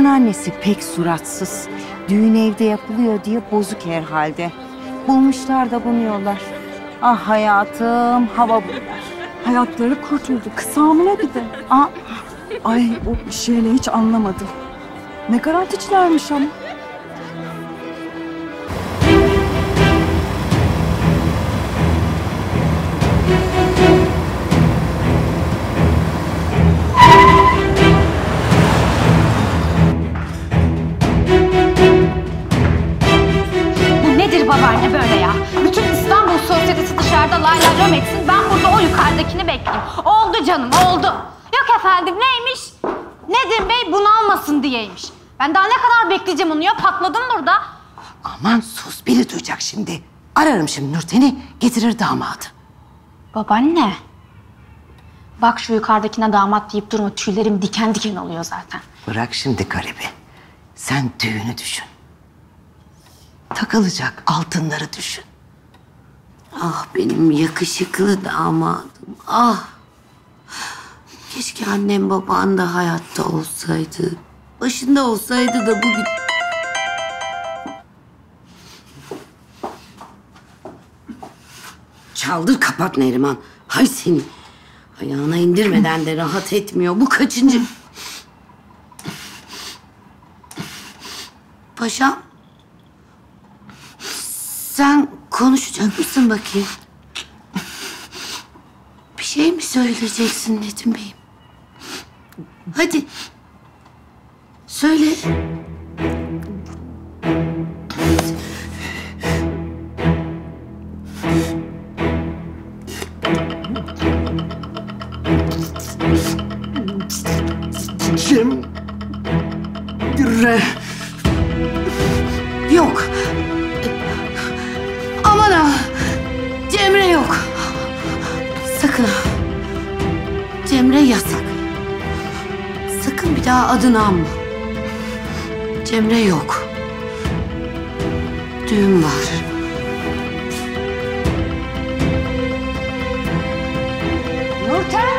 Anneannesi pek suratsız. Düğün evde yapılıyor diye bozuk herhalde. Bulmuşlar da bunuyorlar. Ah hayatım, hava bunlar. Hayatları kurtuldu. Kısa hamile bir de. Ay o şeyle hiç anlamadım. Ne garanticilermiş ama. Babaanne böyle ya. Bütün İstanbul sosyetesi dışarıda lay lay rom etsin. Ben burada o yukarıdakini bekleyeyim. Oldu canım, oldu. Yok efendim, neymiş? Nedim Bey bunalmasın diyeymiş. Ben daha ne kadar bekleyeceğim onu ya? Patladım burada. Aman sus, biri duyacak şimdi. Ararım şimdi Nurten'i, getirir damadı. Babaanne. Bak şu yukarıdakine damat deyip durma. Tüylerim diken diken oluyor zaten. Bırak şimdi garibi. Sen düğünü düşün. Takılacak altınları düşün. Ah benim yakışıklı damadım, ah. Keşke annem baban da hayatta olsaydı. Başında olsaydı da bugün... Çaldır kapat Neriman. Hay seni. Ayağına indirmeden de rahat etmiyor. Bu kaçıncı? Paşam. Sen konuşacak mısın bakayım? Bir şey mi söyleyeceksin Nedim Bey'im? Hadi. Söyle. Cemre. Yok. Aman ha. Cemre yok. Sakın ha. Cemre yasak. Sakın bir daha adını anma. Cemre yok. Düğün var. Nurten!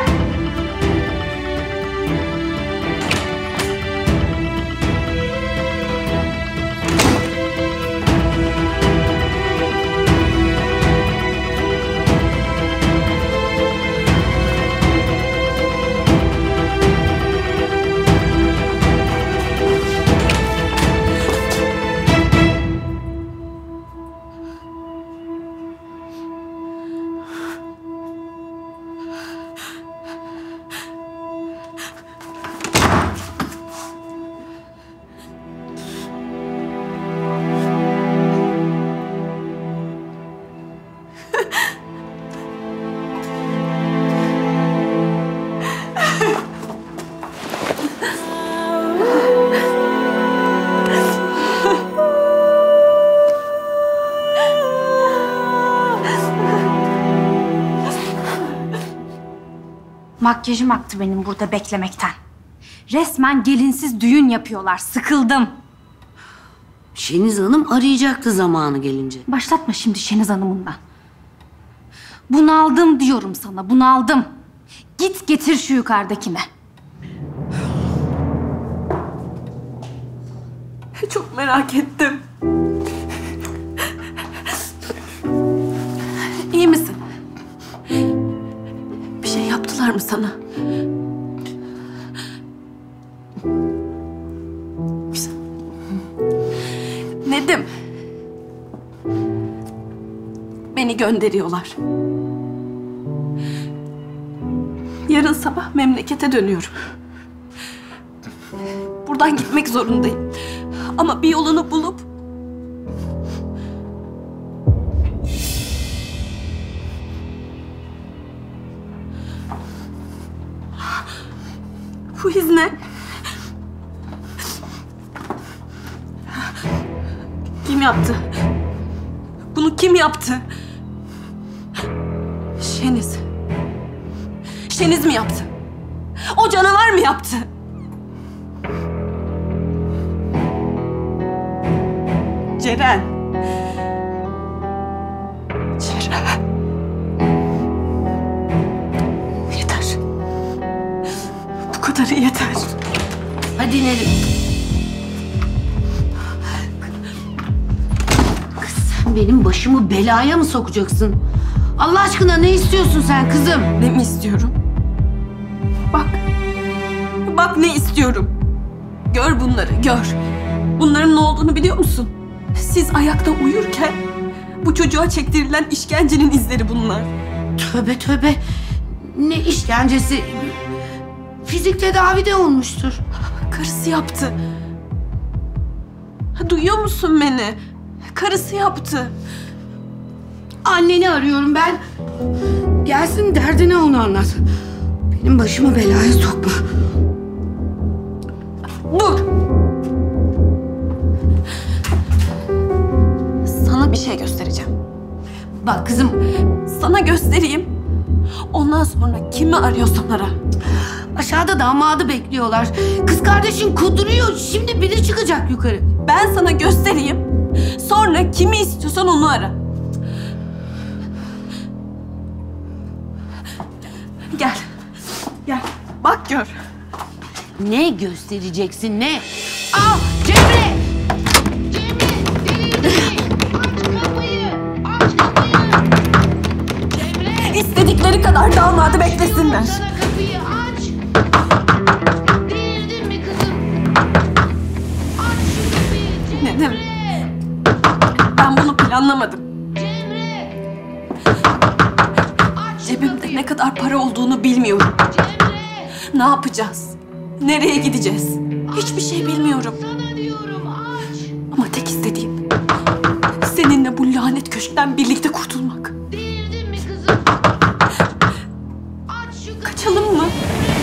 Makyajım aktı benim burada beklemekten. Resmen gelinsiz düğün yapıyorlar. Sıkıldım. Şeniz Hanım arayacaktı zamanı gelince. Başlatma şimdi Şeniz Hanım'ından. Bunaldım diyorum sana, bunaldım. Git getir şu yukarıdakine. Çok merak ettim. İyi misin? Bir şey yaptılar mı sana? Nedim. Beni gönderiyorlar. Yarın sabah memlekete dönüyorum. Buradan gitmek zorundayım. Ama bir yolunu bulup... Bu iz ne? Kim yaptı? Bunu kim yaptı? Şeniz. Şeniz mi yaptı? O canavar mı yaptı? Ceren. Ceren. Yeter. Bu kadarı yeter. Hadi Neriman. Sen benim başımı belaya mı sokacaksın? Allah aşkına ne istiyorsun sen kızım? Ne mi istiyorum? Bak. Bak ne istiyorum. Gör bunları, gör. Bunların ne olduğunu biliyor musun? Siz ayakta uyurken bu çocuğa çektirilen işkencenin izleri bunlar. Tövbe tövbe. Ne işkencesi? Fizik tedavi de olmuştur. Karısı yaptı. Duyuyor musun beni? Karısı yaptı. Anneni arıyorum ben. Gelsin derdine onu anlat. Benim başımı belaya sokma. Dur! Sana bir şey göstereceğim. Bak kızım, Sana göstereyim. Ondan sonra kimi arıyorsan ara. aşağıda damadı bekliyorlar. Kız kardeşin kuduruyor. Şimdi biri çıkacak yukarı. Ben sana göstereyim. Sonra kimi istiyorsan onu ara. Gel. Gel. Bak gör. Ne göstereceksin ne? Al Cemre! İstedikleri kadar damadı beklesinler. Kapıyı aç. Delirdin mi kızım? Aç şu kapıyı Cemre. Nenem, ben bunu planlamadım. Cebimde ne kadar para olduğunu bilmiyorum. Ne yapacağız? Nereye gideceğiz? Hiçbir şey bilmiyorum. Ama tek istediğim seninle bu lanet köşkten birlikte kurtulmak. Kaçalım mı?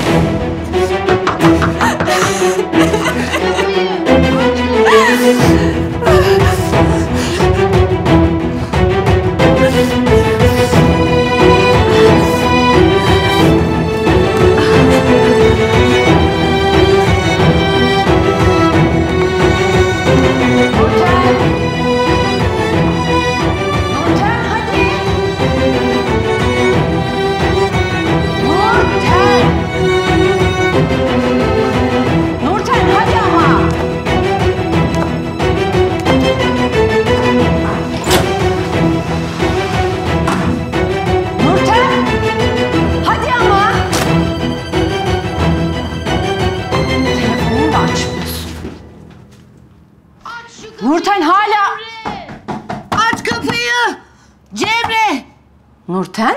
Nurten hala... Aç kapıyı! Cemre! Nurten?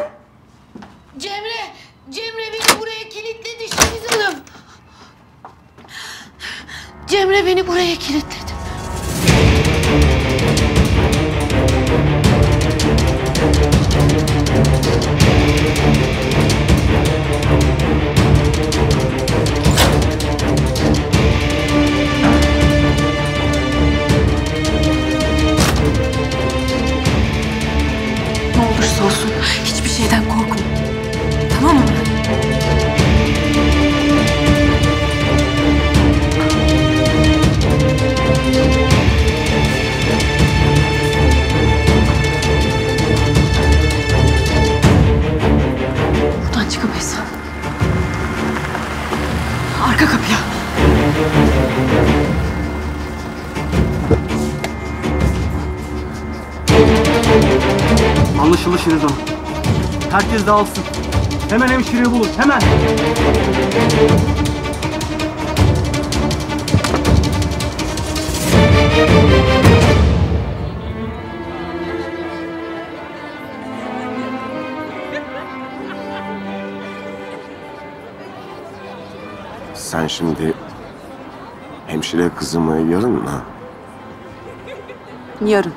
Cemre beni buraya kilitledi Şeniz Hanım. Cemre beni buraya kilitledi. Ne olursa olsun hiçbir şeyden korkma. Tamam mı? Buradan çıkamayız. Arka kapıya. Anlaşıldı Şeniz Hanım. Herkes dağılsın. Hemen hemşireyi bulun, hemen. Sen şimdi hemşire kızımı yarın mı? Yarın.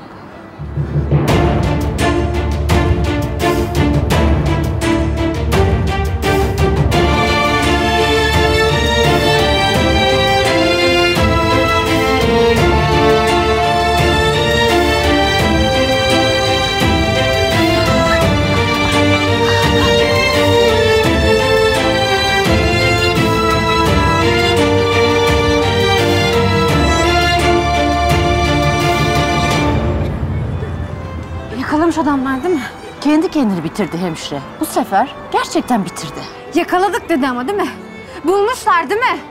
Yakalamış adamlar değil mi? Kendi kendini bitirdi hemşire. Bu sefer gerçekten bitirdi. Yakaladık dedi ama değil mi? Bulmuşlar değil mi?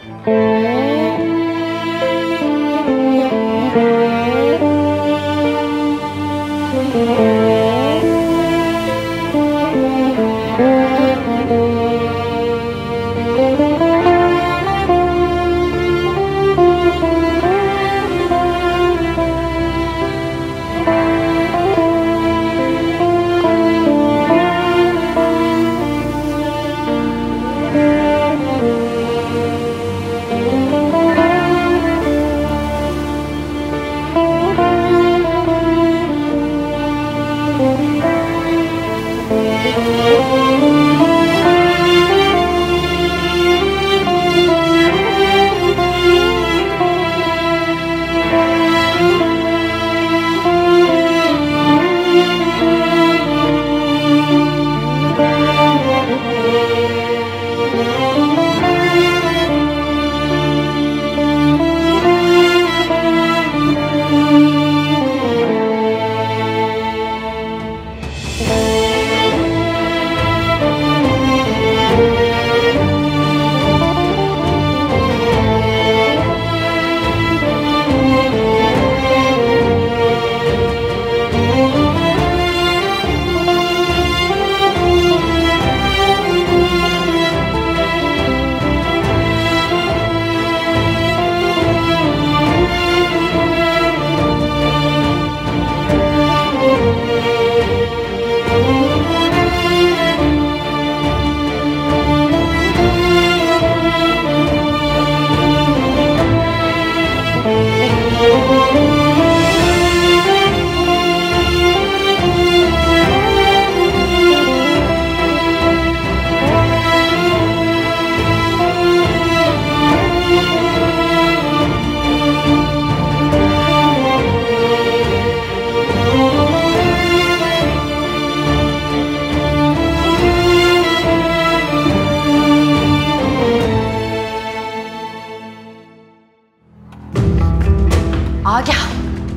Agah.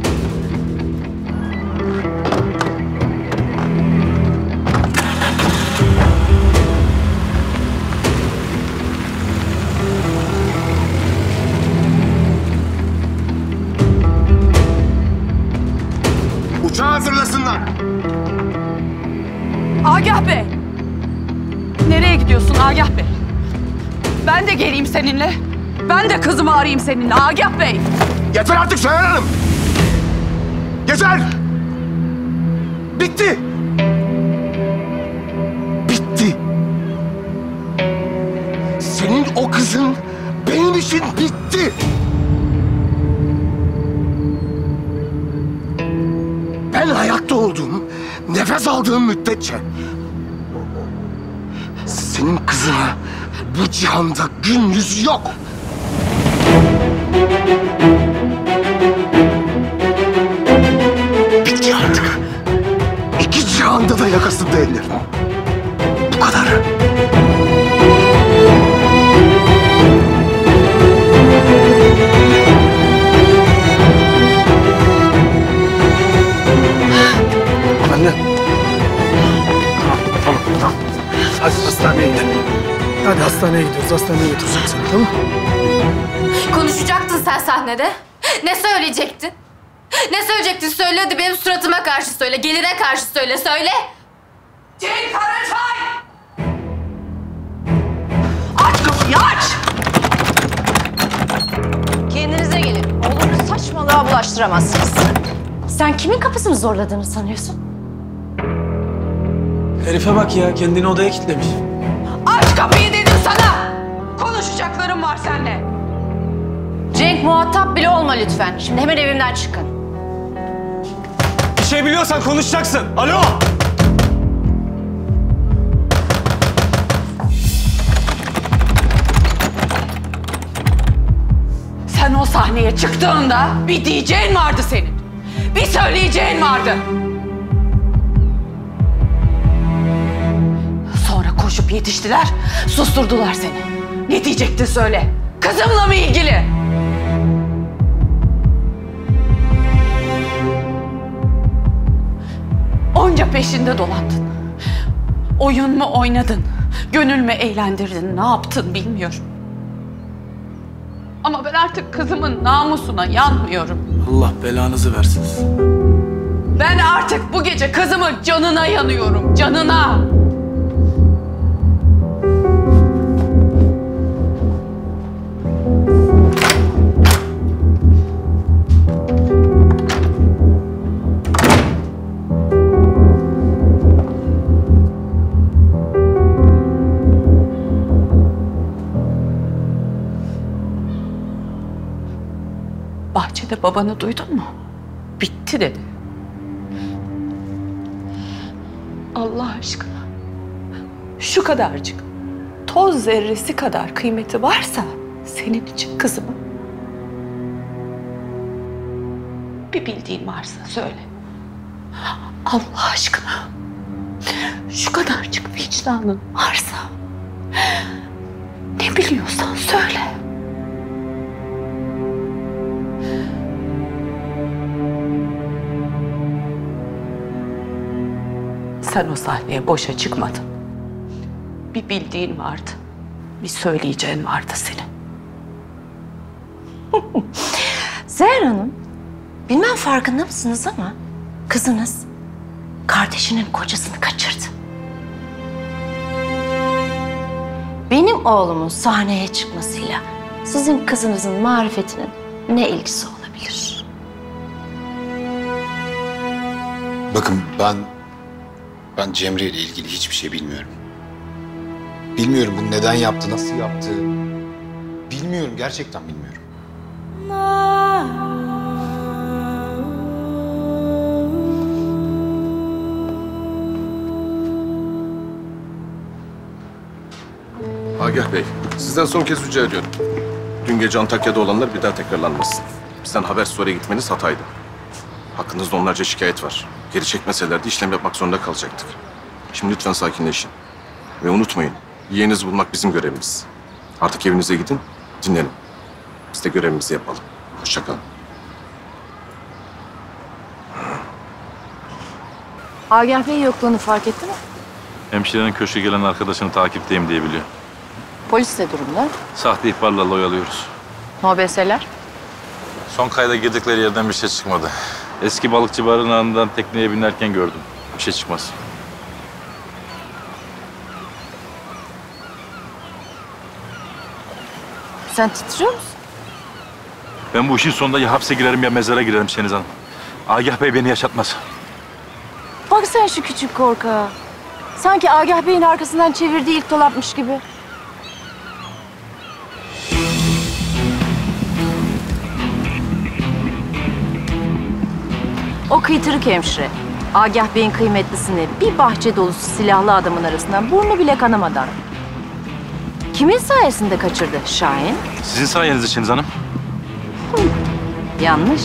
Uçağı hazırlasınlar. Agah Bey! Nereye gidiyorsun Agah Bey? Ben de geleyim seninle. Ben de kızımı arayayım seninle Agah Bey. Yeter artık Seher Hanım. Yeter. Bitti. Bitti. Senin o kızın benim için bitti. Ben hayatta olduğum, nefes aldığım müddetçe senin kızına bu cihanda gün yüzü yok. Bitti artık. İki cihanda da yakasında ellerim. Bu kadar. Anne. Tamam. Hadi hastaneye gidelim. Hadi hastaneye gidiyoruz. Hastaneye götüreceğim seni, tamam mı? Konuşacaktın sen sahnede. Ne söyleyecektin? Ne söyleyecektin? Söyle hadi, benim suratıma karşı söyle. Gelire karşı söyle, söyle. Cenk Karaçay! Aç kapıyı, aç! Kendinize gelin. Oğlumu saçmalığa bulaştıramazsınız. Sen kimin kapısını zorladığını sanıyorsun? Herife bak ya, kendini odaya kilitlemiş. Aç kapıyı dedim sana! Konuşacaklarım var seninle. Cenk, muhatap bile olma lütfen. Şimdi hemen evimden çıkın. Bir şey biliyorsan konuşacaksın. Alo! Sen o sahneye çıktığında bir diyeceğin vardı senin. Bir söyleyeceğin vardı. Sonra koşup yetiştiler, susturdular seni. Ne diyecektin söyle? Kızımla mı ilgili? Onca peşinde dolandın. Oyun mu oynadın? Gönül mü eğlendirdin? Ne yaptın bilmiyorum. Ama ben artık kızımın namusuna yanmıyorum. Allah belanızı versin. Ben artık bu gece kızımın canına yanıyorum, canına. Bahçede babanı duydun mu? Bitti dedi. Allah aşkına. Şu kadarcık, toz zerresi kadar kıymeti varsa senin için kızımın. Bir bildiğin varsa söyle. Allah aşkına. Şu kadarcık vicdanın varsa ne biliyorsan söyle. Sen o sahneye boşa çıkmadın. Bir bildiğin vardı. Bir söyleyeceğin vardı senin. Seher Hanım, bilmem farkında mısınız ama kızınız kardeşinin kocasını kaçırdı. Benim oğlumun sahneye çıkmasıyla sizin kızınızın marifetinin ne ilgisi olabilir? Bakın ben Cemre ile ilgili hiçbir şey bilmiyorum. Bilmiyorum bunu neden yaptı, nasıl yaptı. Bilmiyorum, gerçekten bilmiyorum. Agah Bey, sizden son kez rica ediyorum. Dün gece Antakya'da olanlar bir daha tekrarlanmasın. Bizden habersiz oraya gitmeniz hataydı. Hakkınızda onlarca şikayet var. Geri çekmeselerdi işlem yapmak zorunda kalacaktık. Şimdi lütfen sakinleşin. Ve unutmayın, yeğenizi bulmak bizim görevimiz. Artık evinize gidin, dinlenin. Biz de görevimizi yapalım. Hoşça kalın. Agah Bey yokluğunu fark etti mi? Hemşirenin köşke gelen arkadaşını takipteyim diye biliyor. Polis de durumda. Sahte ihbarlarla oyalıyoruz. MOBS'ler. Son kayda girdikleri yerden bir şey çıkmadı. Eski balıkçı barınağından tekneye binerken gördüm. Bir şey çıkmaz. Sen titriyor musun? Ben bu işin sonunda ya hapse girerim ya mezara girerim Şeniz Hanım. Agah Bey beni yaşatmaz. Bak sen şu küçük korkağa. Sanki Agah Bey'in arkasından çevirdiği ilk dolapmış gibi. O kıytırık hemşire, Agah Bey'in kıymetlisini bir bahçe dolusu silahlı adamın arasından burnu bile kanamadan. Kimin sayesinde kaçırdı Şahin? Sizin sayenizde Şeniz Hanım. Yanlış.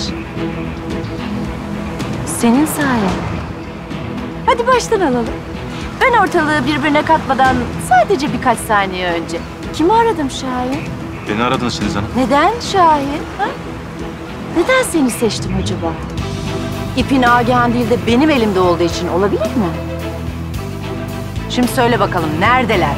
Senin sayen. Hadi baştan alalım. Ben ortalığı birbirine katmadan sadece birkaç saniye önce kimi aradım Şahin? Beni aradınız Şeniz Hanım. Neden Şahin? Ha? Neden seni seçtim acaba? İpin Agah'ın değil de benim elimde olduğu için olabilir mi? Şimdi söyle bakalım neredeler?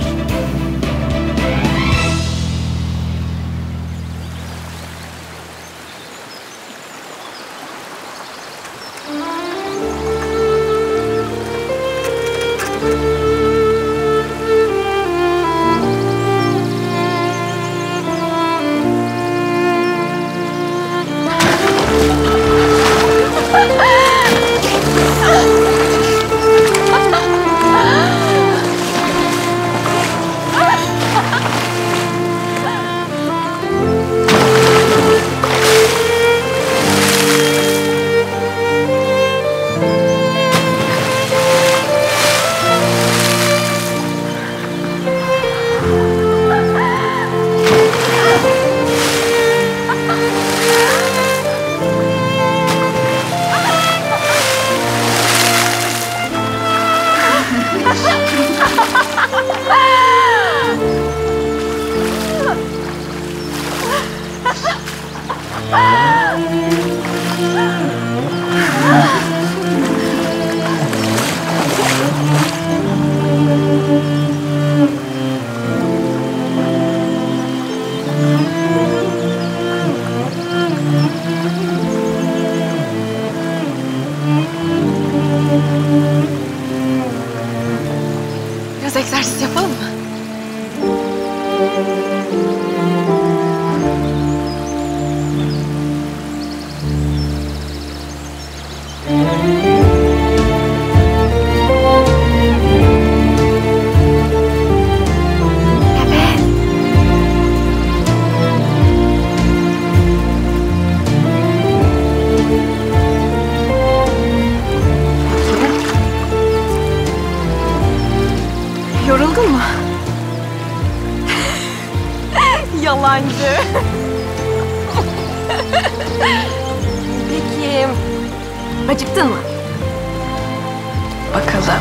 Peki, acıktın mı? Bakalım.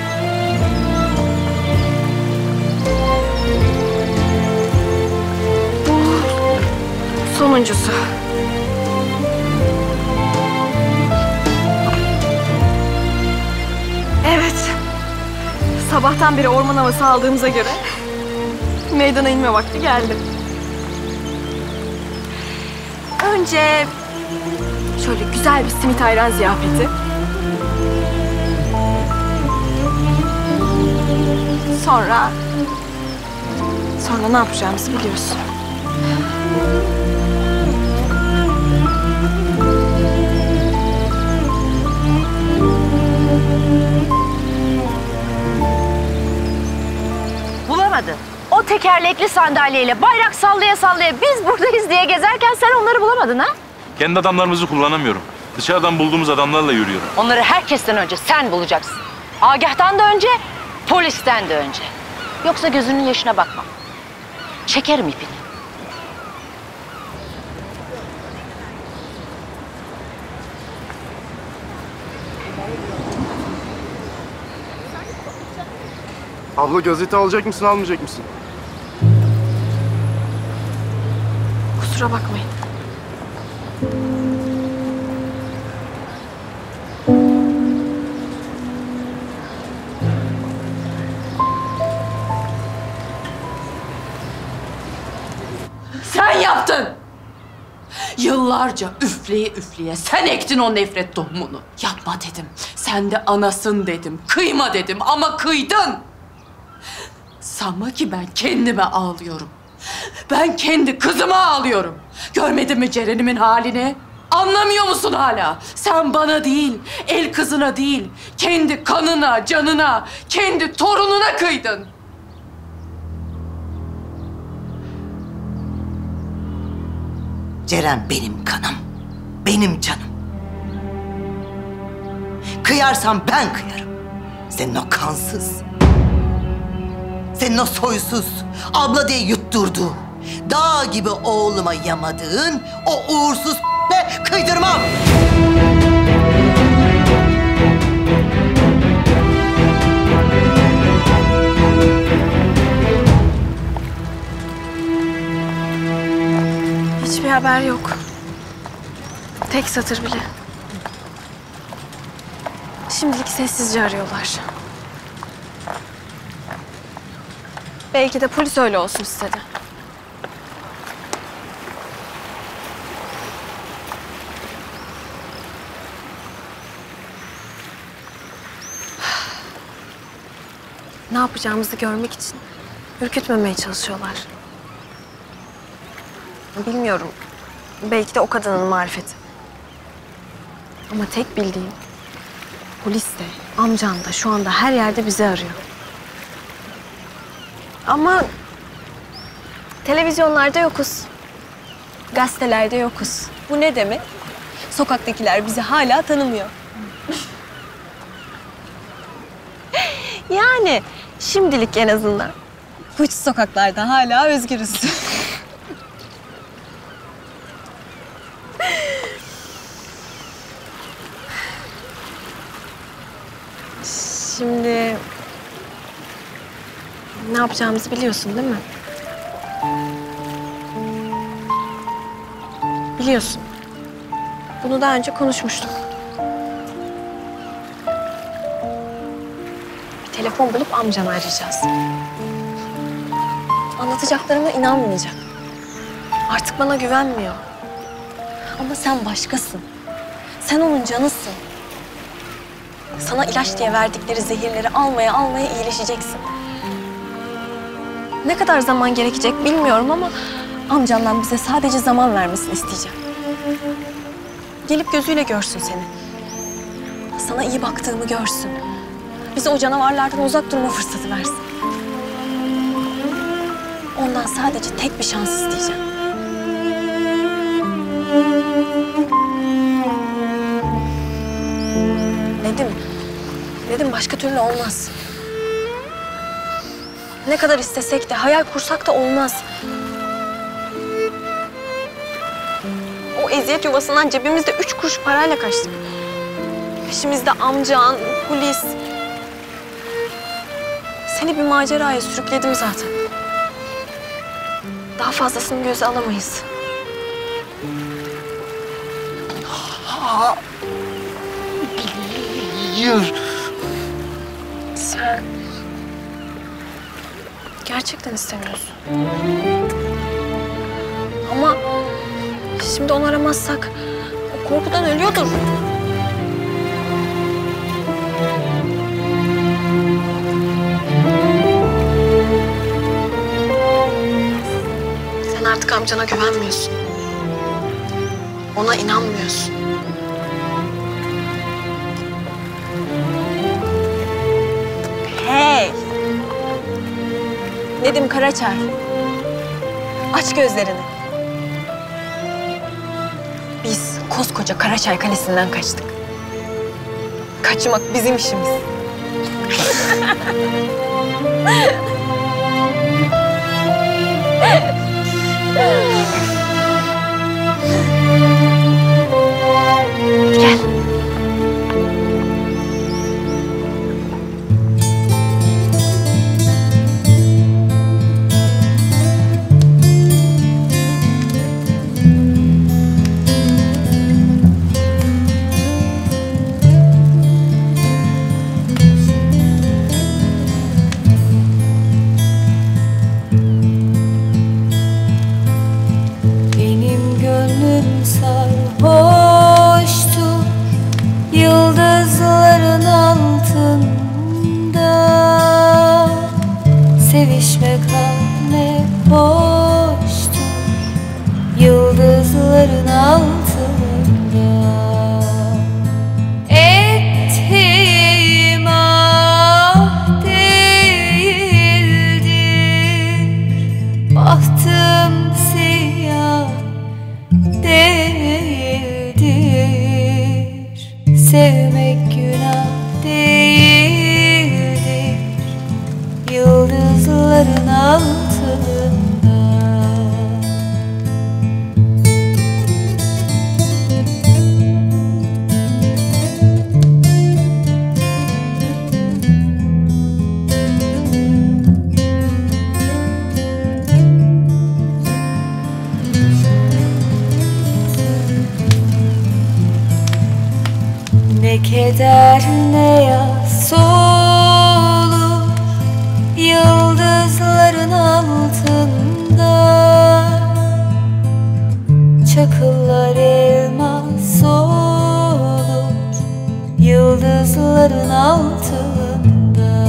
Sonuncusu. Evet. Sabahtan beri orman havası aldığımıza göre meydana inme vakti geldi. Önce şöyle güzel bir simit ayran ziyafeti. Sonra ne yapacağımızı biliyorsun. Bulamadı. O tekerlekli sandalyeyle bayrak sallaya sallaya biz buradayız diye gezerken sen onları bulamadın ha? Kendi adamlarımızı kullanamıyorum. Dışarıdan bulduğumuz adamlarla yürüyorum. Onları herkesten önce sen bulacaksın. Agah'tan da önce, polisten de önce. Yoksa gözünün yaşına bakmam. Çekerim ipini. Abla gazete alacak mısın, almayacak mısın? Kusura bakmayın. Sen yaptın. Yıllarca üfleye üfleye sen ektin o nefret tohumunu. Yapma dedim. Sen de anasın dedim. Kıyma dedim ama kıydın. Sanma ki ben kendime ağlıyorum. Ben kendi kızıma ağlıyorum. Görmedin mi Ceren'imin halini? Anlamıyor musun hala? Sen bana değil, el kızına değil, kendi kanına, canına, kendi torununa kıydın. Ceren benim kanım, benim canım. Kıyarsam ben kıyarım. Senin o kansız, senin o soysuz, abla diye yutturduğu, dağ gibi oğluma yamadığın o uğursuz ve kıydırmam. Hiçbir haber yok. Tek satır bile. Şimdilik sessizce arıyorlar. Belki de polis öyle olsun istedi. Ne yapacağımızı görmek için ürkütmemeye çalışıyorlar. Bilmiyorum. Belki de o kadının marifeti. Ama tek bildiğim, polis de, amcan da şu anda her yerde bizi arıyor. Ama televizyonlarda yokuz. Gazetelerde yokuz. Bu ne demek? Sokaktakiler bizi hala tanımıyor. Yani şimdilik en azından. Bu sokaklarda hala özgürüz. Şimdi ne yapacağımızı biliyorsun değil mi? Biliyorsun. Bunu daha önce konuşmuştuk. Bir telefon bulup amcanı arayacağız. Anlatacaklarıma inanmayacak. Artık bana güvenmiyor. Ama sen başkasın. Sen onun canısın. Sana ilaç diye verdikleri zehirleri almaya iyileşeceksin. Ne kadar zaman gerekecek bilmiyorum ama amcandan bize sadece zaman vermesini isteyeceğim. Gelip gözüyle görsün seni. Sana iyi baktığımı görsün. Bize o canavarlardan uzak durma fırsatı versin. Ondan sadece tek bir şans isteyeceğim. Nedim başka türlü olmaz. Ne kadar istesek de, hayal kursak da olmaz. eziyet yuvasından cebimizde 3 kuruş parayla kaçtık. Peşimizde amcan, polis. Seni bir maceraya sürükledim zaten. Daha fazlasını göze alamayız. Hayır. Sen gerçekten istemiyorsun. Ama şimdi onu aramazsak o korkudan ölüyordur. Sen artık amcana güvenmiyorsun. Ona inanmıyorsun. Hey! Nedim Karaçay. Aç gözlerini. Biz koskoca Karaçay Kalesi'nden kaçtık. Kaçmak bizim işimiz. Gel. Benim gönlüm sarhoştur yıldızların altında. Sevişmek ne hoştur yıldızların altında. Ettiğim ah değildir, bahtım siyah değildir, sevmek günah değildir, yıldızların altında. Ne keder ne yas olur yıldızların altında. Çakıllar elmas olur yıldızların altında.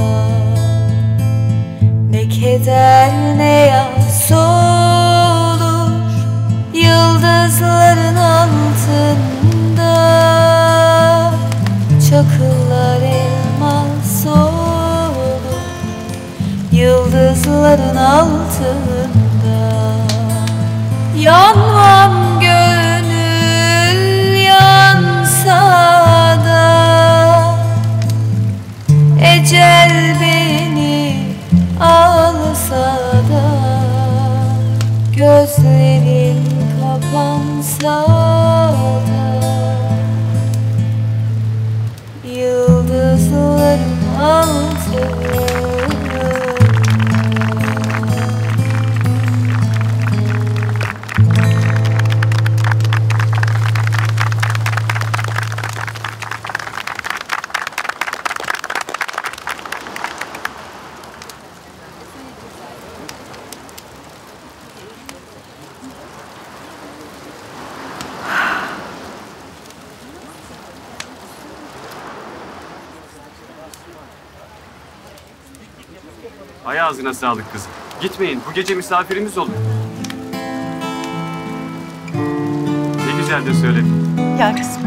Ne keder ne yas olur yıldızların altında. Çakıllar elmas olur yıldızların altında. Yanmam gönül yansa da, ecel beni alsa da, gözlerim kapansa da, yıldızların altında. Ay ağzına sağlık kızım. Gitmeyin, bu gece misafirimiz olun. Ne güzel de söyledin. Gel kızım.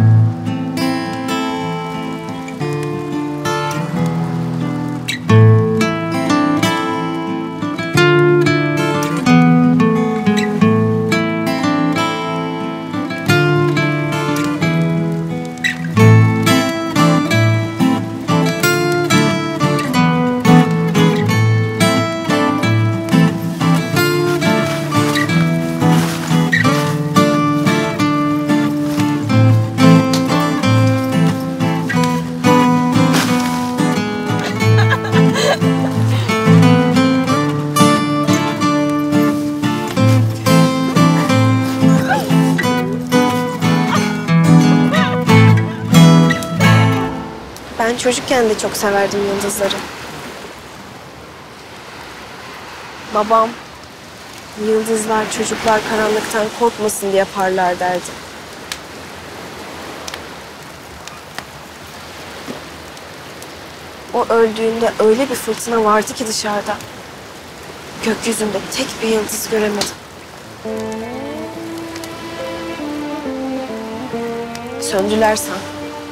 çocukken de çok severdim yıldızları. Babam, yıldızlar çocuklar karanlıktan korkmasın diye parlar derdi. O öldüğünde öyle bir fırtına vardı ki dışarıda. Gökyüzünde tek bir yıldız göremedim. Söndüler sanki.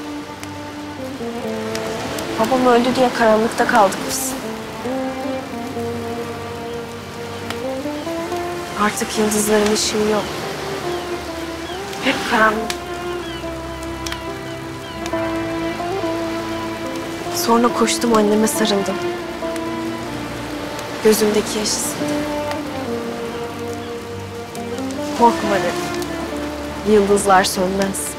Babam öldü diye karanlıkta kaldık biz. Artık yıldızların ışığı yok. Hep karanlık. Sonra koştum anneme sarıldım. Gözümdeki yaşı sildim. Korkma dedim. Yıldızlar sönmez.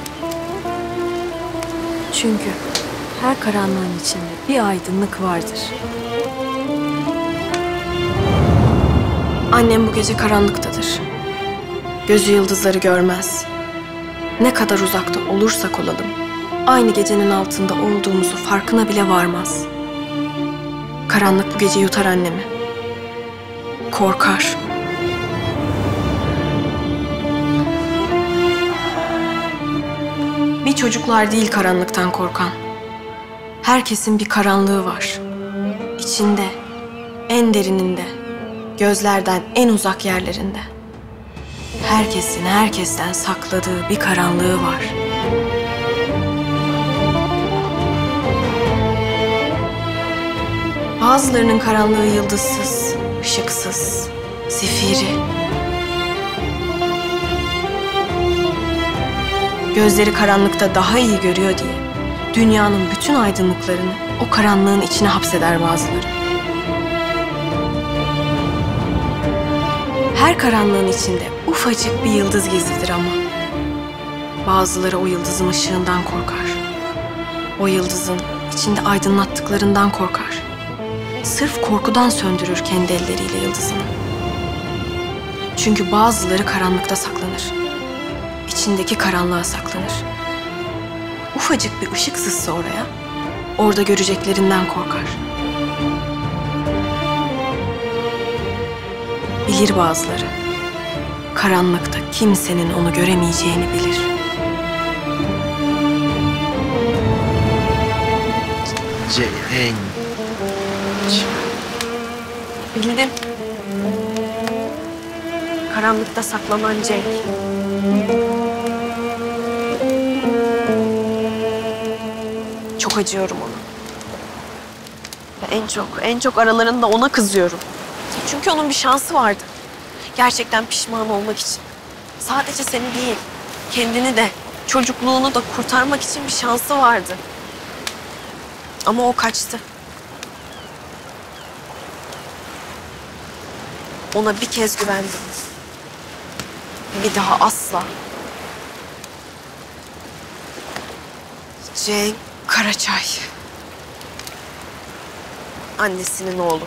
Çünkü her karanlığın içinde bir aydınlık vardır. Annem bu gece karanlıktadır. Gözü yıldızları görmez. Ne kadar uzakta olursak olalım, aynı gecenin altında olduğumuzu farkına bile varmaz. Karanlık bu gece yutar annemi. Korkar. Bir çocuklar değil karanlıktan korkan. Herkesin bir karanlığı var. İçinde, en derininde, gözlerden en uzak yerlerinde. Herkesin herkesten sakladığı bir karanlığı var. Bazılarının karanlığı yıldızsız, ışıksız, zifiri. Gözleri karanlıkta daha iyi görüyor diye dünyanın bütün aydınlıklarını o karanlığın içine hapseder bazıları. Her karanlığın içinde ufacık bir yıldız gizlidir ama. Bazıları o yıldızın ışığından korkar. O yıldızın içinde aydınlattıklarından korkar. Sırf korkudan söndürür kendi elleriyle yıldızını. Çünkü bazıları karanlıkta saklanır. İçindeki karanlığa saklanır. Ufacık bir ışık sızsa oraya, orada göreceklerinden korkar. Bilir bazıları, karanlıkta kimsenin onu göremeyeceğini bilir. Cenk. Bildim. Karanlıkta saklanan Cenk. Çok acıyorum ona. Ve en çok aralarında ona kızıyorum. Çünkü onun bir şansı vardı. Gerçekten pişman olmak için. Sadece seni değil, kendini de, çocukluğunu da kurtarmak için bir şansı vardı. Ama o kaçtı. Ona bir kez güvendim. Bir daha asla. Cenk Karaçay. Annesinin oğlu.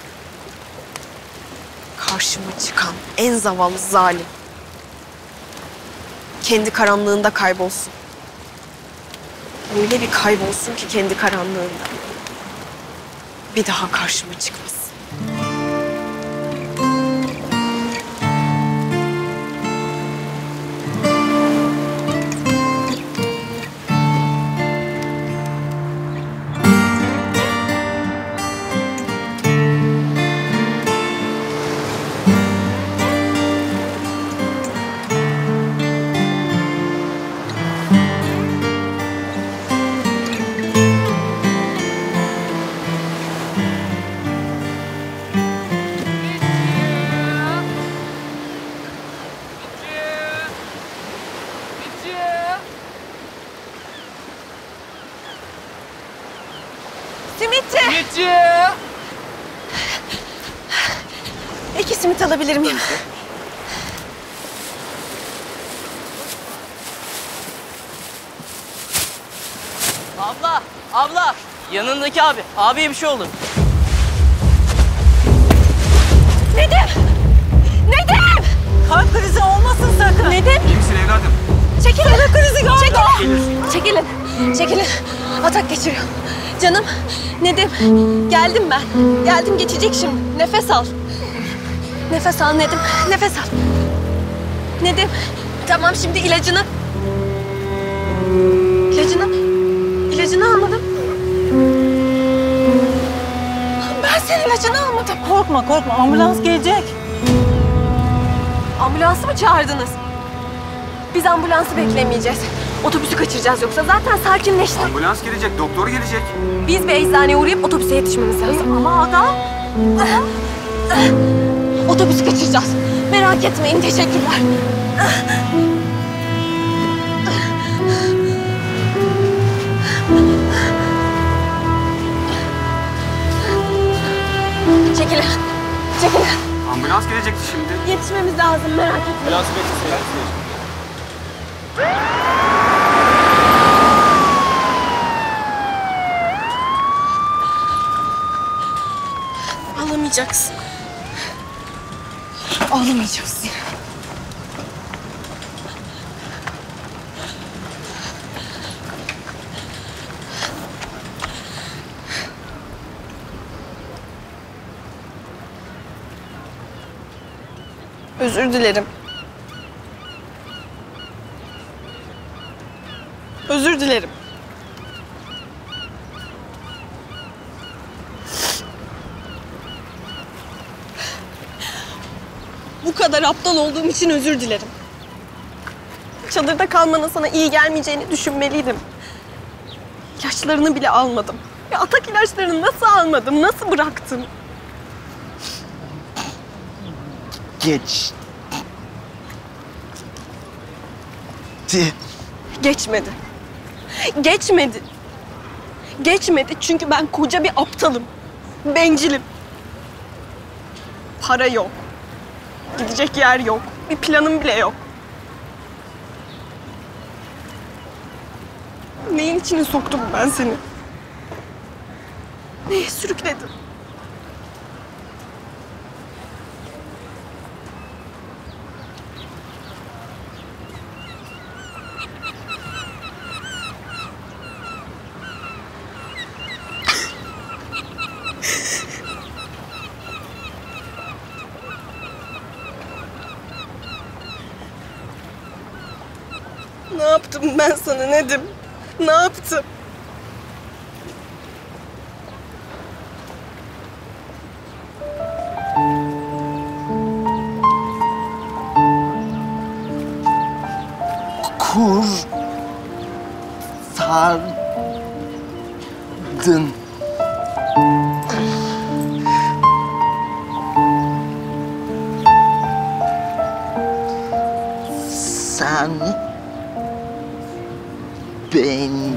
Karşıma çıkan en zavallı zalim. Kendi karanlığında kaybolsun. Öyle bir kaybolsun ki kendi karanlığında. Bir daha karşıma çıkmasın. Simitçi! Simitçi! 2 simit alabilir miyim? Abla! Yanındaki abi. Abiye bir şey oldu. Nedim! Kalp krizi olmasın sakın. Nedim! İyi misin evladım? Çekilin. Kalp krizi gördüm. Çekilin. Çekilin. Atak geçiriyor. Canım, Nedim. Geldim ben. Geldim, geçecek şimdi. Nefes al. Nefes al Nedim, nefes al. Nedim, tamam şimdi ilacını. İlacını almadım. Ben senin ilacını almadım. Korkma, ambulans gelecek. Ambulansı mı çağırdınız? Biz ambulansı beklemeyeceğiz. Otobüsü kaçıracağız yoksa. Zaten sakinleştim. Ambulans gelecek, doktor gelecek. Biz bir eczaneye uğrayıp otobüse yetişmemiz lazım. Ama adam... Otobüsü kaçıracağız. Merak etmeyin, teşekkürler. Çekilin. Ambulans gelecekti şimdi. Yetişmemiz lazım, merak etmeyin. Ambulansı beklesin. Ağlamayacaksın. Ağlamayacaksın. Özür dilerim. Özür dilerim. Bu kadar aptal olduğum için özür dilerim. Çadırda kalmanın sana iyi gelmeyeceğini düşünmeliydim. İlaçlarını bile almadım. Ya atak ilaçlarını nasıl almadım, nasıl bıraktım? Geç. Geçmedi. Geçmedi. Geçmedi çünkü ben koca bir aptalım. Bencilim. Para yok. Gidecek yer yok. Bir planım bile yok. Neyin içine soktum ben seni? Neye sürükledim? Ne yaptım ben sana Nedim? Ne yaptım? Kurtardın. Sen beni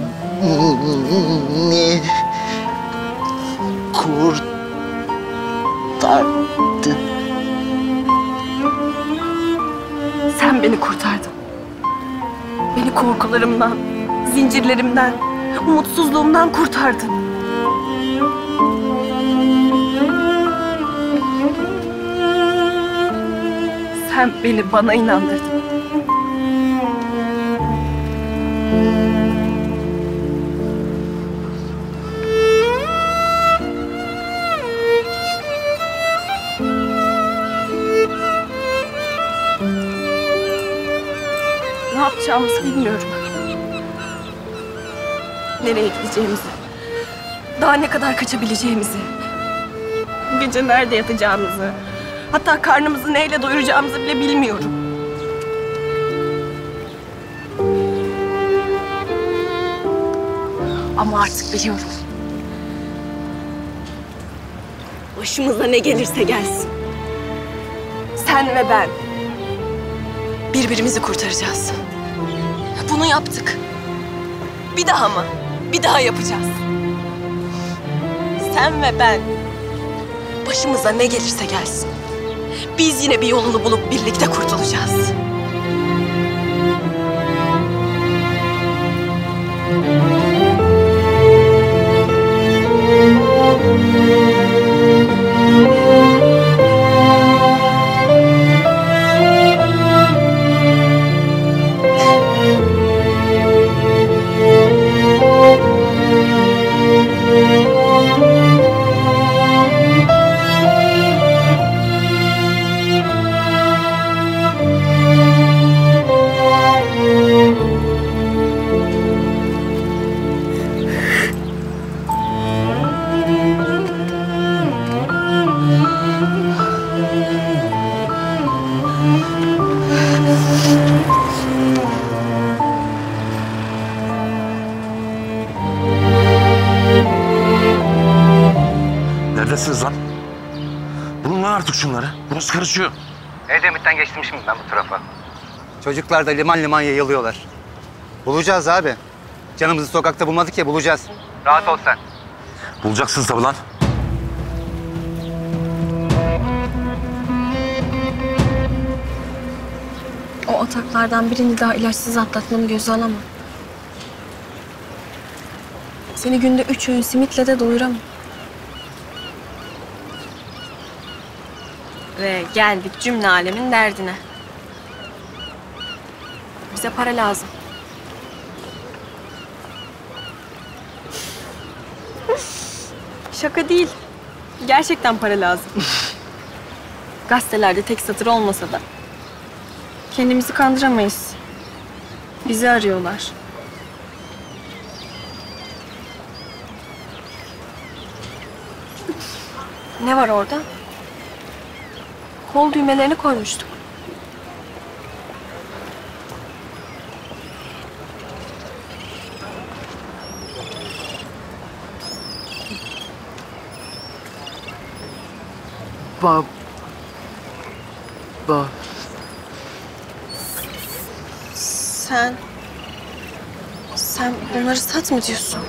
kurtardın. Sen beni kurtardın. Beni korkularımdan, zincirlerimden, umutsuzluğumdan kurtardın. Sen beni bana inandırdın. Ne yapacağımızı bilmiyorum. Nereye gideceğimizi, daha ne kadar kaçabileceğimizi, bu gece nerede yatacağımızı, hatta karnımızı neyle doyuracağımızı bile bilmiyorum. Ama artık biliyorum. Başımıza ne gelirse gelsin. Sen ve ben birbirimizi kurtaracağız. Bunu yaptık. Bir daha mı? Bir daha yapacağız. Sen ve ben başımıza ne gelirse gelsin. Biz yine bir yolunu bulup birlikte kurtulacağız. şunları. Burası karışıyor. Edemit'ten geçtim şimdi ben bu tarafa. Çocuklar da liman liman yayılıyorlar. Bulacağız abi. Canımızı sokakta bulmadık ya, bulacağız. Rahat ol sen. Bulacaksın tabii lan. O ataklardan birini daha ilaçsız atlatmanı göze alamam. Seni günde 3 öğün simitle de doyuramam. Ve geldik cümle alemin derdine. Bize para lazım. Şaka değil. Gerçekten para lazım. Gazetelerde tek satır olmasa da kendimizi kandıramayız. Bizi arıyorlar. Ne var orada? Kol düğmelerini koymuştuk. Sen bunları sat mı diyorsun?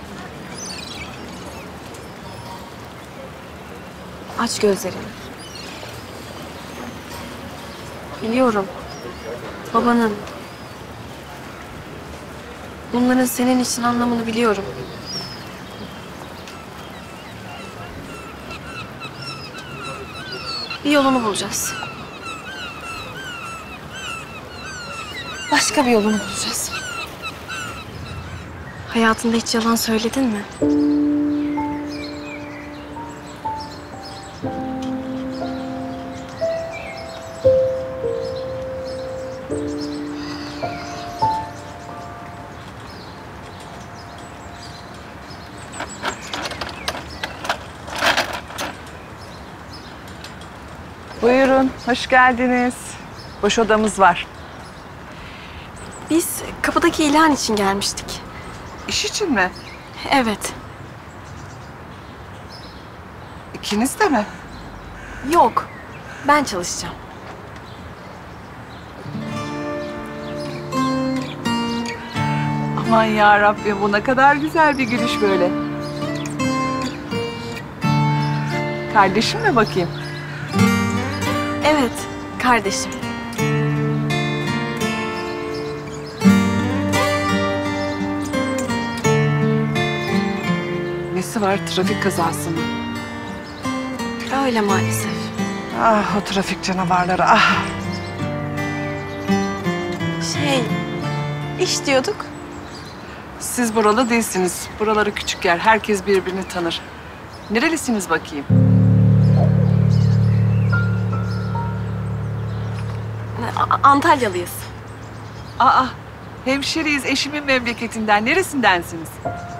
Aç gözlerini. Biliyorum. Babanın. Bunların senin için anlamını biliyorum. Bir yolunu bulacağız. Başka bir yolunu bulacağız. Hayatında hiç yalan söyledin mi? Buyurun, hoş geldiniz. Boş odamız var. Biz kapıdaki ilan için gelmiştik. İş için mi? Evet. İkiniz de mi? Yok. Ben çalışacağım. Aman ya Rabbim, bu ne kadar güzel bir gülüş böyle. Kardeşim mi bakayım? Evet, kardeşim. Nesi var, trafik kazası mı? Öyle maalesef. Ah, o trafik canavarları, ah. İş diyorduk. Siz buralı değilsiniz. Buraları küçük yer, herkes birbirini tanır. Nerelisiniz bakayım? Antalyalıyız. Aa, hemşeriyiz, eşimin memleketinden. Neresindensiniz?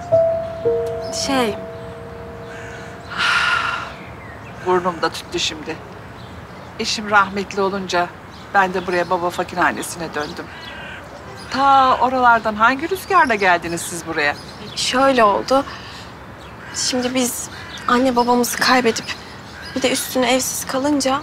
Burnum da tüttü şimdi. Eşim rahmetli olunca ben de buraya baba fakirhanesine döndüm. Ta oralardan hangi rüzgarla geldiniz siz buraya? Şöyle oldu. Şimdi biz anne babamızı kaybedip bir de üstüne evsiz kalınca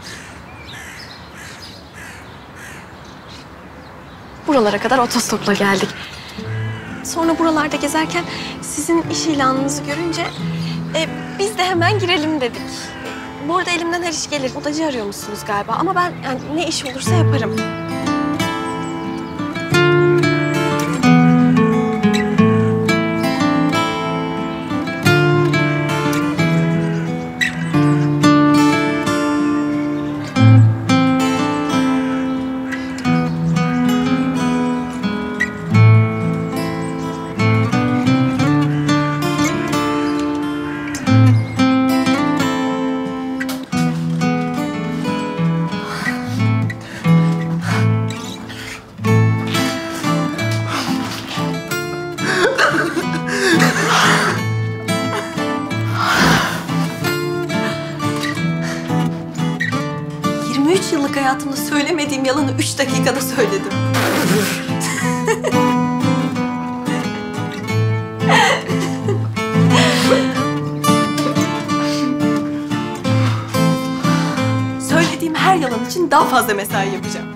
buralara kadar otostopla geldik. Sonra buralarda gezerken sizin iş ilanınızı görünce biz de hemen girelim dedik. Bu arada elimden her iş gelir. Odacı arıyor musunuz galiba? Ama ben yani ne iş olursa yaparım. Yıllık hayatımda söylemediğim yalanı 3 dakikada söyledim. daha fazla mesai yapacağım.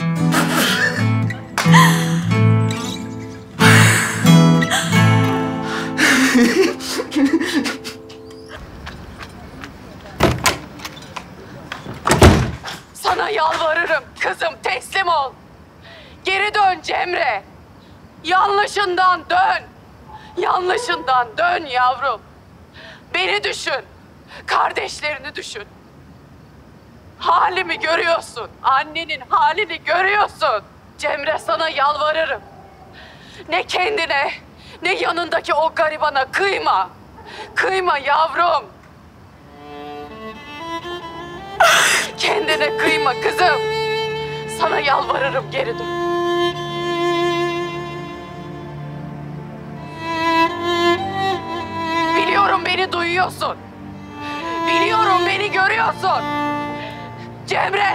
Sana yalvarırım kızım, teslim ol. Geri dön Cemre. Yanlışından dön. Yanlışından dön yavrum. Beni düşün. Kardeşlerini düşün. Halimi görüyorsun. Annenin halini görüyorsun. Cemre, sana yalvarırım. Ne kendine, ne yanındaki o garibana kıyma. Kıyma yavrum. Kendine kıyma kızım. Sana yalvarırım, geri dön. Biliyorum beni duyuyorsun. Biliyorum beni görüyorsun. Cemre!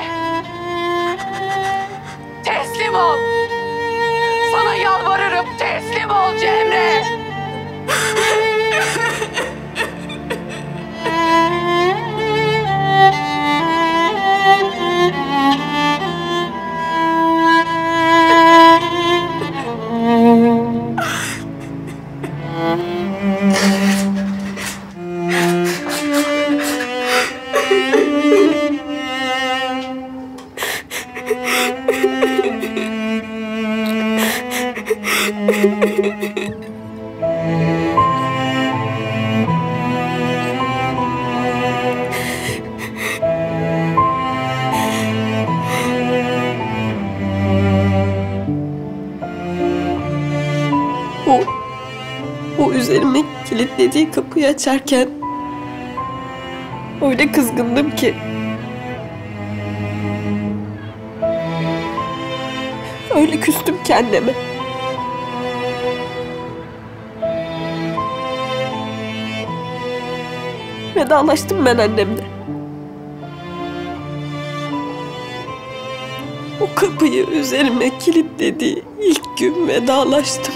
Teslim ol. Sana yalvarırım, teslim ol Cemre. O üzerime kilitlediği kapıyı açarken öyle kızgındım ki. Öyle küstüm kendime. Vedalaştım ben annemle. O kapıyı üzerime kilitlediği ilk gün vedalaştım.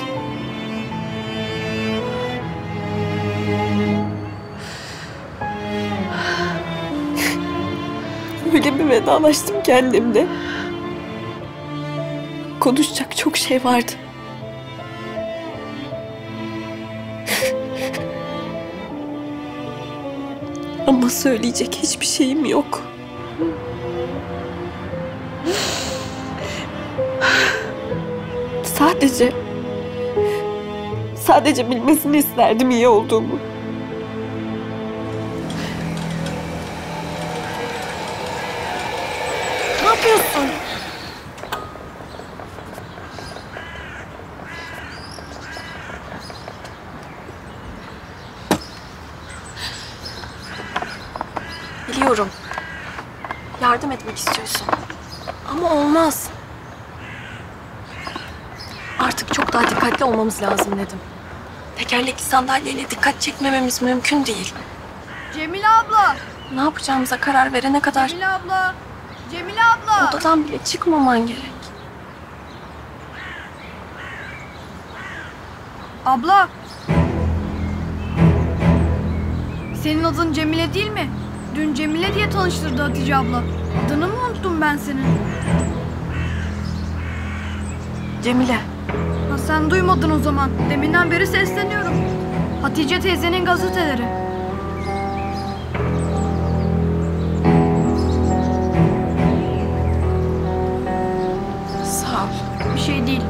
Öyle bir vedalaştım kendimle. Konuşacak çok şey vardı. Ama söyleyecek hiçbir şeyim yok. Sadece bilmesini isterdim iyi olduğumu. Ne yapıyorsun? Biliyorum. Yardım etmek istiyorsun. Ama olmaz. Artık çok daha dikkatli olmamız lazım dedim. Tekerlekli sandalyeyle dikkat çekmememiz mümkün değil. Cemile abla! Ne yapacağımıza karar verene kadar Cemile abla! Cemile abla! odadan bile çıkmaman gerek. Abla! Senin adın Cemile değil mi? Dün Cemile diye tanıştırdı Hatice abla. Adını mı unuttum ben senin? Cemile. Ha, sen duymadın o zaman. Deminden beri sesleniyorum. Hatice teyzenin gazeteleri. Sağ ol. Bir şey değil.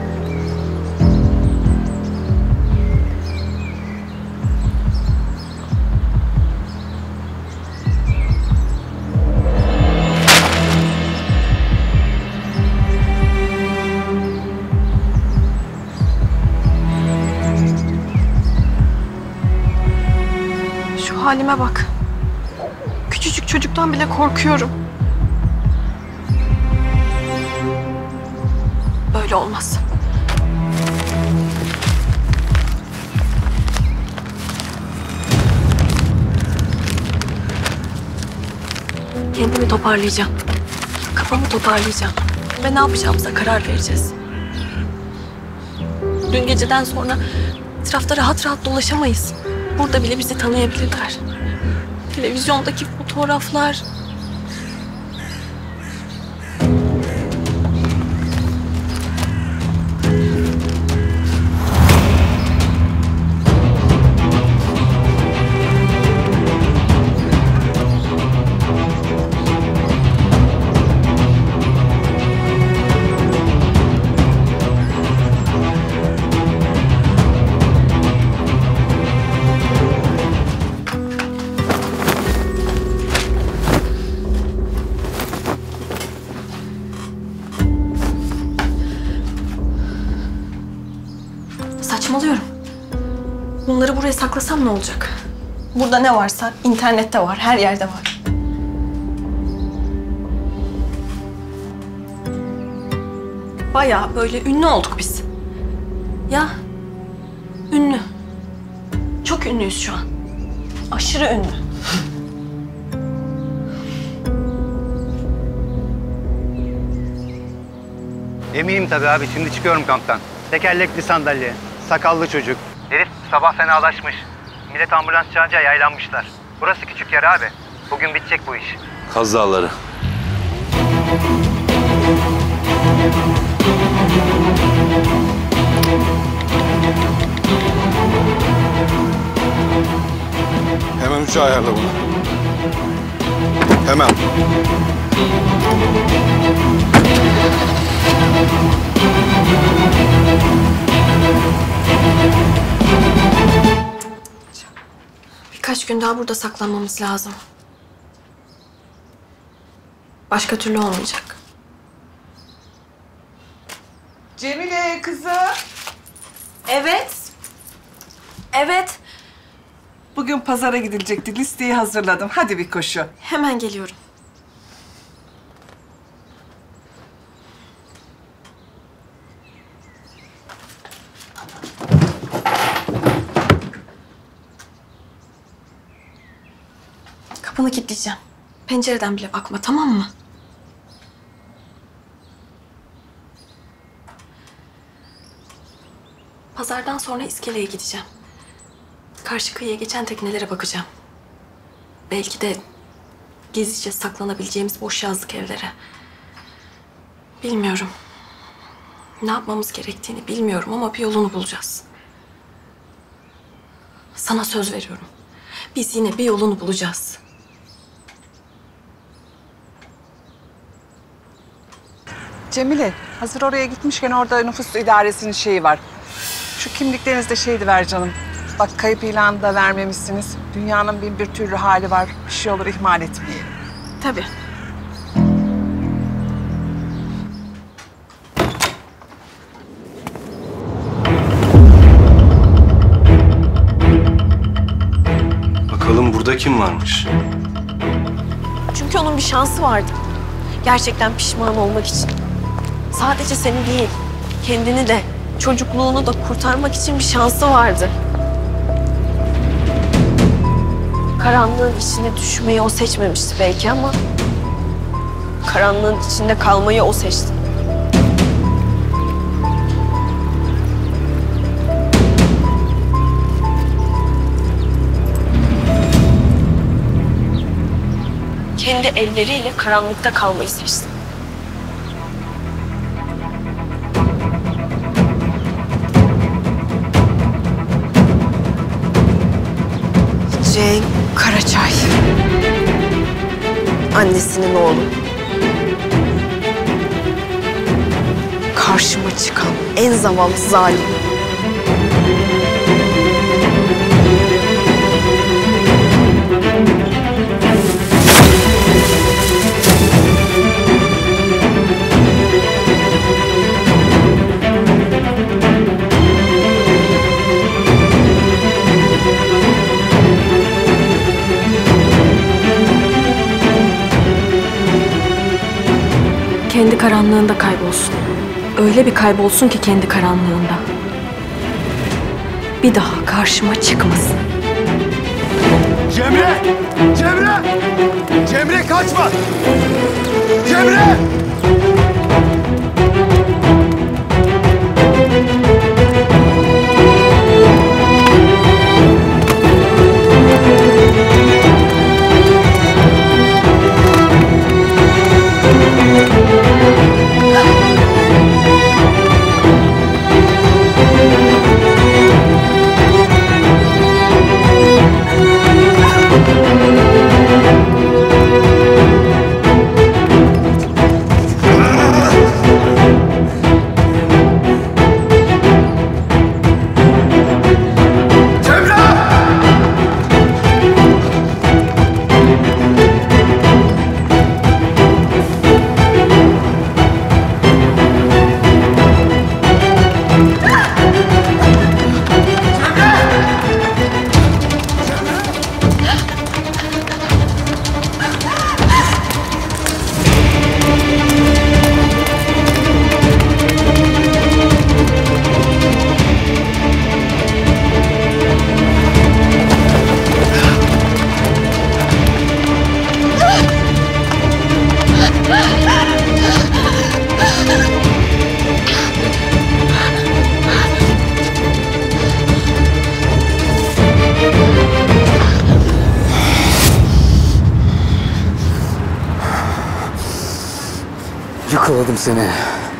Şu halime bak. Küçücük çocuktan bile korkuyorum. Böyle olmaz. Kendimi toparlayacağım. Kafamı toparlayacağım. Ve ne yapacağımıza karar vereceğiz. Dün geceden sonra etrafta rahat rahat dolaşamayız. Burada bile bizi tanıyabilirler. Televizyondaki fotoğraflar. Saçmalıyorum. Bunları buraya saklasam ne olacak? Burada ne varsa internette var, her yerde var. Bayağı böyle ünlü olduk biz. Ya, ünlü. Çok ünlüyüz şu an. Aşırı ünlü. Eminim tabii abi. Şimdi çıkıyorum kamptan. Tekerlekli sandalye, sakallı çocuk. Herif sabah fenalaşmış. Millet ambulans çağırınca yaylanmışlar. Burası küçük yer abi. Bugün bitecek bu iş. Kaz Dağları. Hemen uçağı ayarla bunu. Hemen. Birkaç gün daha burada saklanmamız lazım. Başka türlü olmayacak. Cemile kızım. Evet. Evet. Bugün pazara gidilecekti. Listeyi hazırladım. Hadi bir koşu. Hemen geliyorum. Kapını kilitleyeceğim. Pencereden bile bakma, tamam mı? Pazardan sonra iskeleye gideceğim. Karşı kıyıya geçen teknelere bakacağım. Belki de gizlice saklanabileceğimiz boş yazlık evlere. Bilmiyorum. Ne yapmamız gerektiğini bilmiyorum ama bir yolunu bulacağız. Sana söz veriyorum. Biz yine bir yolunu bulacağız. Cemile, hazır oraya gitmişken orada nüfus idaresinin şeyi var. Şu kimliklerinizde şeydi ver canım. Bak kayıp ilanı da vermemişsiniz. Dünyanın bin bir türlü hali var. Bir şey olur ihmal etmeyelim. Tabii. Bakalım burada kim varmış? Çünkü onun bir şansı vardı. Gerçekten pişman olmak için. Sadece seni değil, kendini de, çocukluğunu da kurtarmak için bir şansı vardı. Karanlığın içine düşmeyi o seçmemişti belki ama karanlığın içinde kalmayı o seçti. Kendi elleriyle karanlıkta kalmayı seçti. Cenk Karaçay. Annesinin oğlu. Karşıma çıkan en zavallı zalim. Kendi karanlığında kaybolsun. Öyle bir kaybolsun ki kendi karanlığında. Bir daha karşıma çıkmasın. Cemre! Cemre! Cemre kaçma! Cemre! Yakaladım seni.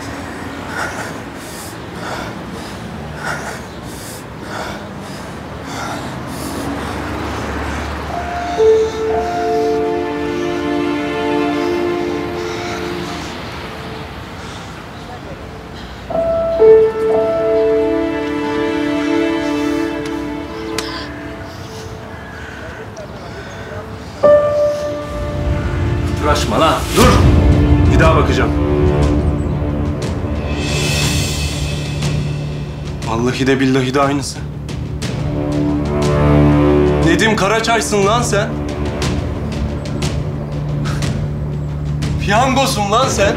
Uğraşma lan. Dur. Bir daha bakacağım. Vallahi de billahi de aynısı. Nedim Karaçay'sın lan sen. Piyangosun lan sen.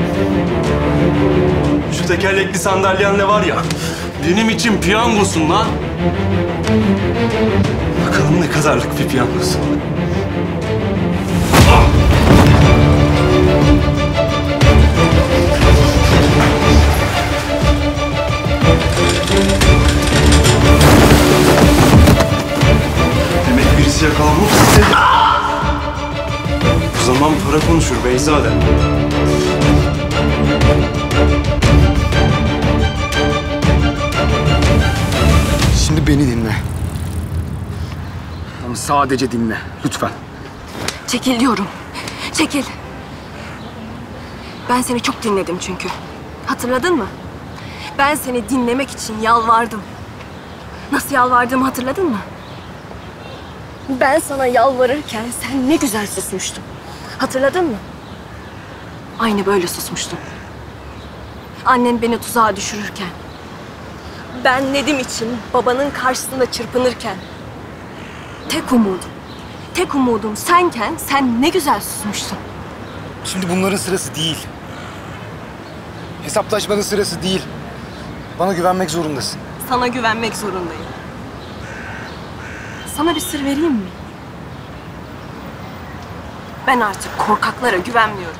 Şu tekerlekli sandalyenle var ya, benim için piyangosun lan. Bakalım ne kadarlık bir piyangosun. Demek birisi yakalanmak istedi. O zaman para konuşur Beyzade. Şimdi beni dinle. Ama sadece dinle. Lütfen. Çekil diyorum. Çekil. Ben seni çok dinledim çünkü. Hatırladın mı? Ben seni dinlemek için yalvardım. Nasıl yalvardığımı hatırladın mı? Ben sana yalvarırken sen ne güzel susmuştun. Hatırladın mı? Aynı böyle susmuştun. Annen beni tuzağa düşürürken, ben Nedim için babanın karşısında çırpınırken, tek umudum senken sen ne güzel susmuştun. Şimdi bunların sırası değil. Hesaplaşmanın sırası değil. Bana güvenmek zorundasın. Sana güvenmek zorundayım. Sana bir sır vereyim mi? Ben artık korkaklara güvenmiyorum.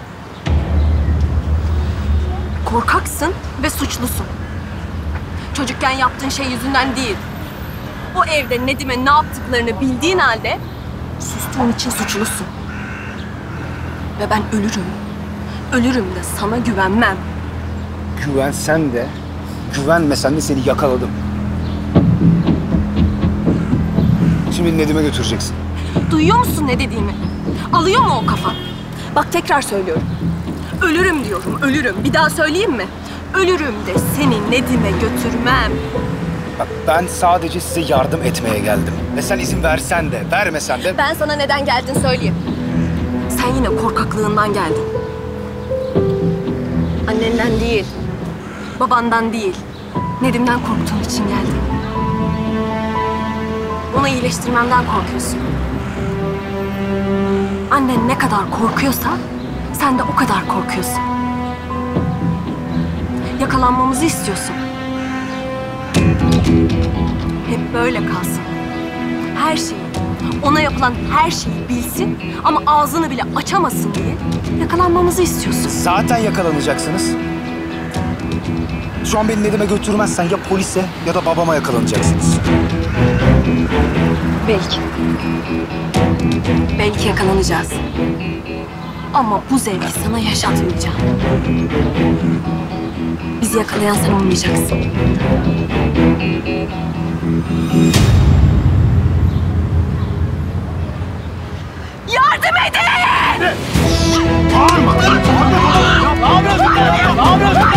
Korkaksın ve suçlusun. Çocukken yaptığın şey yüzünden değil. O evde Nedim'e ne yaptıklarını bildiğin halde sustuğun için suçlusun. Ve ben ölürüm. Ölürüm de sana güvenmem. Güvensen de, güvenmesen de seni yakaladım. Şimdi Nedim'e götüreceksin. Duyuyor musun ne dediğimi? Alıyor mu o kafan? Bak tekrar söylüyorum. Ölürüm diyorum, ölürüm. Bir daha söyleyeyim mi? Ölürüm de seni Nedim'e götürmem. Bak ben sadece size yardım etmeye geldim. Ve sen izin versen de, vermesen de... Ben sana neden geldin söyleyeyim. Sen yine korkaklığından geldin. Annenden değil, babandan değil, Nedim'den korktuğun için geldin. Onu iyileştirmemden korkuyorsun. Annen ne kadar korkuyorsa sen de o kadar korkuyorsun. Yakalanmamızı istiyorsun. Hep böyle kalsın. Her şeyi, ona yapılan her şeyi bilsin ama ağzını bile açamasın diye yakalanmamızı istiyorsun. Zaten yakalanacaksınız. Şu an beni Nedim'e götürmezsen ya polise ya da babama yakalanacaksınız. Belki. Belki yakalanacağız. Ama bu zevki sana yaşatmayacağım. Bizi yakalayan sen olmayacaksın. Yardım edin! Bağırma! Ne yapıyorsun?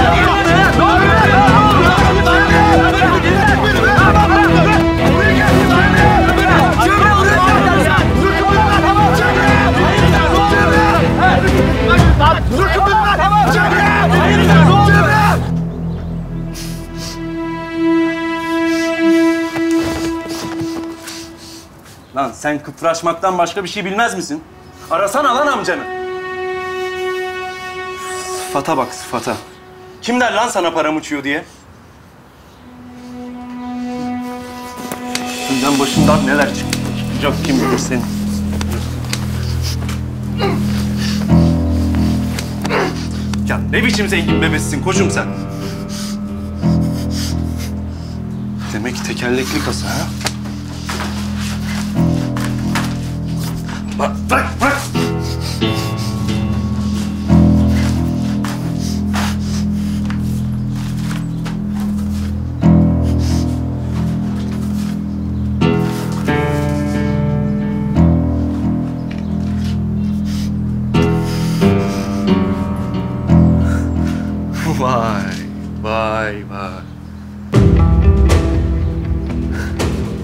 Lan sen kıpraşmaktan başka bir şey bilmez misin? Arasana lan amcanı. Sıfata bak sıfata. Kim der lan sana param uçuyor diye? Üstünden başından neler çıkacak kim bilir senin. Ya ne biçim zengin bebesisin koçum sen? Demek tekerlekli kasa ha? Bırak!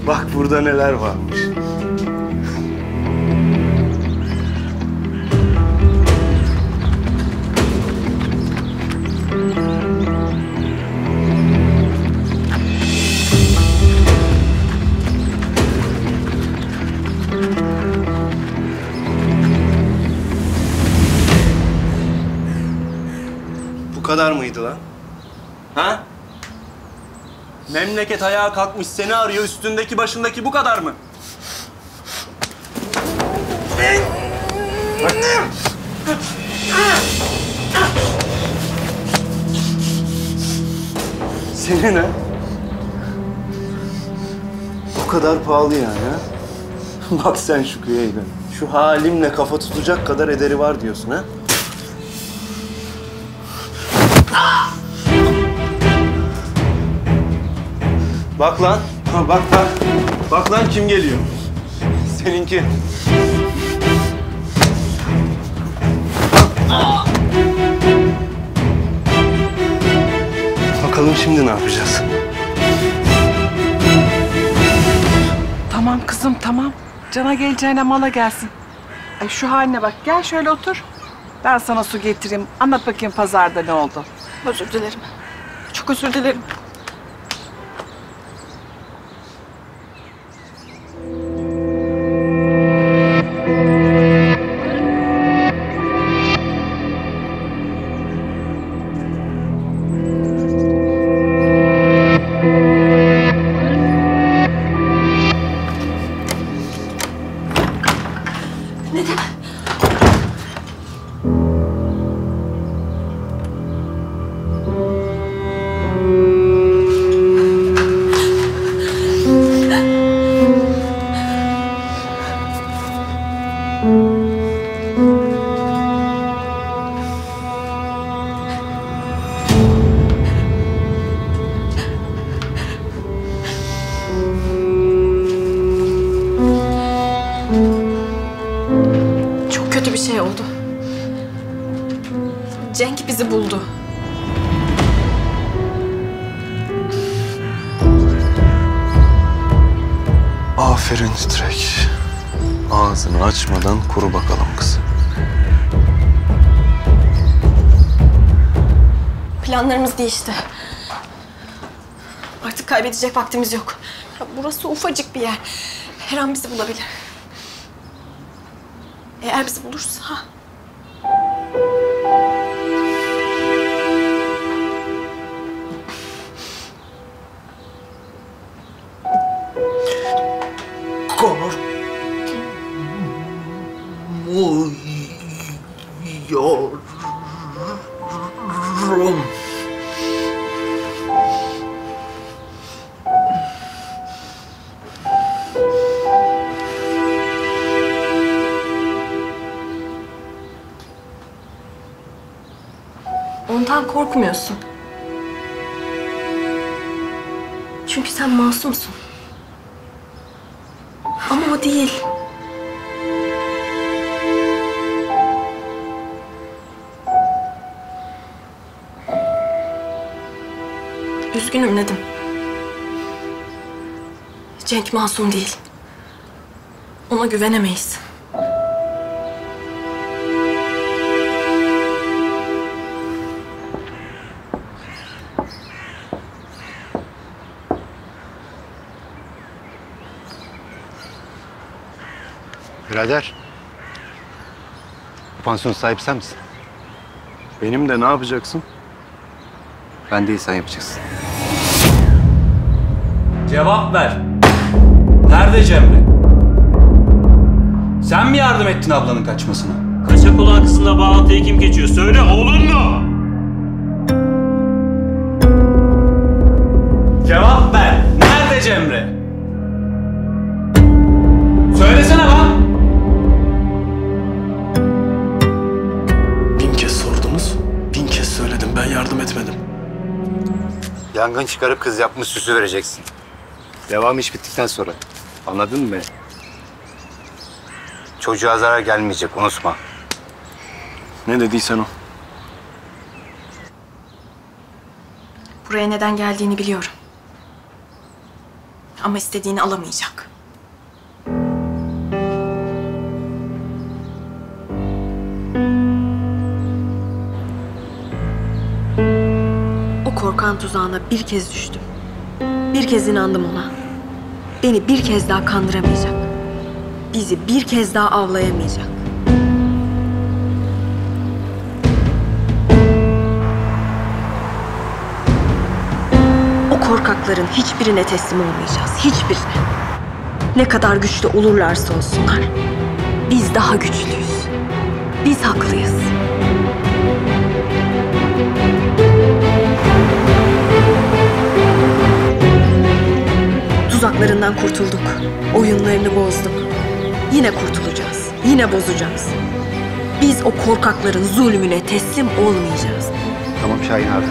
Bak burada neler varmış. Bu kadar mıydı lan? Ha? Memleket ayağa kalkmış seni arıyor. Üstündeki başındaki bu kadar mı? Senin ha? O kadar pahalı yani ha? Bak sen şu kıyayla. Şu halimle kafa tutacak kadar ederi var diyorsun ha? Bak lan. Ha, bak. Bak lan kim geliyor. Seninki. Bakalım şimdi ne yapacağız? Tamam kızım tamam. Cana geleceğine mala gelsin. Ay şu haline bak. Gel şöyle otur. Ben sana su getireyim. Anlat bakayım pazarda ne oldu? Özür dilerim. Çok özür dilerim. Çok kötü bir şey oldu. Cenk bizi buldu. Aferin Titrek. Ağzını açmadan kuru bakalım kızım. Planlarımız değişti. Artık kaybedecek vaktimiz yok. Ya burası ufacık bir yer. Her an bizi bulabilir. Eğer bizi bulursa... Korkmuyorum. Ondan korkmuyorsun. Çünkü sen masumsun. Ama o değil. Üzgünüm Nedim. Cenk masum değil. Ona güvenemeyiz. Birader. Bu pansiyonun sahibi sen misin? Benim de ne yapacaksın? Ben değil sen yapacaksın. Cevap ver. Nerede Cemre? Sen mi yardım ettin ablanın kaçmasına? Kaçak olan kızınla bağlantıyı kim geçiyor? Söyle, oğlun mu? Cevap ver. Nerede Cemre? Söylesene lan. 1000 kez sordunuz, 1000 kez söyledim. Ben yardım etmedim. Yangın çıkarıp kız yapmış süsü vereceksin. Devam iş bittikten sonra. Anladın mı beni? Çocuğa zarar gelmeyecek, unutma. Ne dediysen o. Buraya neden geldiğini biliyorum. Ama istediğini alamayacak. O korkan tuzağına bir kez düştüm. Bir kez inandım ona. Beni bir kez daha kandıramayacak. Bizi bir kez daha avlayamayacak. O korkakların hiçbirine teslim olmayacağız. Hiçbirine. Ne kadar güçlü olurlarsa olsunlar. Biz daha güçlüyüz. Biz haklıyız. Tuzaklarından kurtulduk. Oyunlarını bozduk. Yine kurtulacağız. Yine bozacağız. Biz o korkakların zulmüne teslim olmayacağız. Tamam Şahin abi.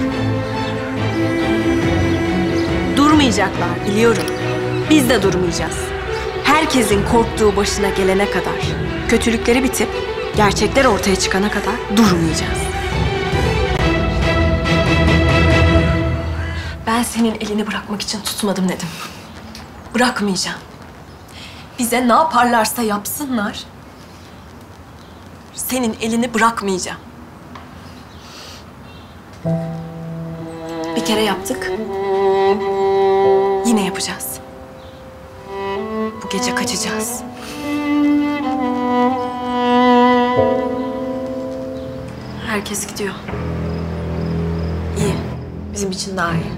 Durmayacaklar biliyorum. Biz de durmayacağız. Herkesin korktuğu başına gelene kadar, kötülükleri bitip gerçekler ortaya çıkana kadar durmayacağız. Ben senin elini bırakmak için tutmadım Nedim. Bırakmayacağım. Bize ne yaparlarsa yapsınlar. Senin elini bırakmayacağım. Bir kere yaptık. Yine yapacağız. Bu gece kaçacağız. Herkes gidiyor. İyi. Bizim için daha iyi.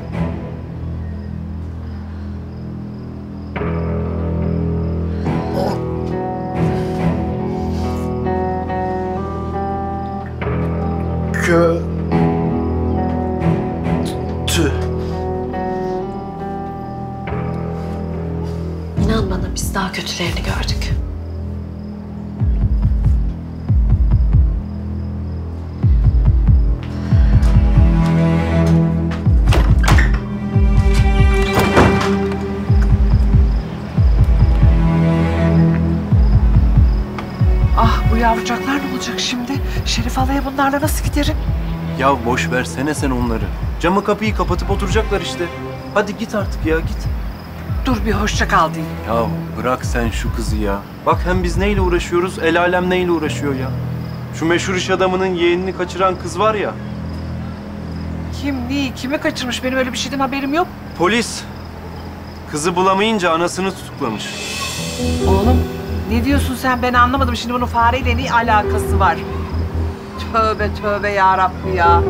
Kötü. İnan bana biz daha kötülerini gördük. Ah bu yavrucaklar ne olacak şimdi? Şerif halaya bunlarla nasıl giderim? Ya boş versene sen onları. Camı kapıyı kapatıp oturacaklar işte. Hadi git artık ya git. Dur bir hoşça kal diyeyim. Ya bırak sen şu kızı ya. Bak hem biz neyle uğraşıyoruz, el alem neyle uğraşıyor ya. Şu meşhur iş adamının yeğenini kaçıran kız var ya. Kim, neyi, kimi kaçırmış? Benim öyle bir şeyden haberim yok. Polis. Kızı bulamayınca anasını tutuklamış. Oğlum ne diyorsun sen? Ben anlamadım. Şimdi bunun fareyle ne alakası var? Tövbe tövbe ya Rabbi ya.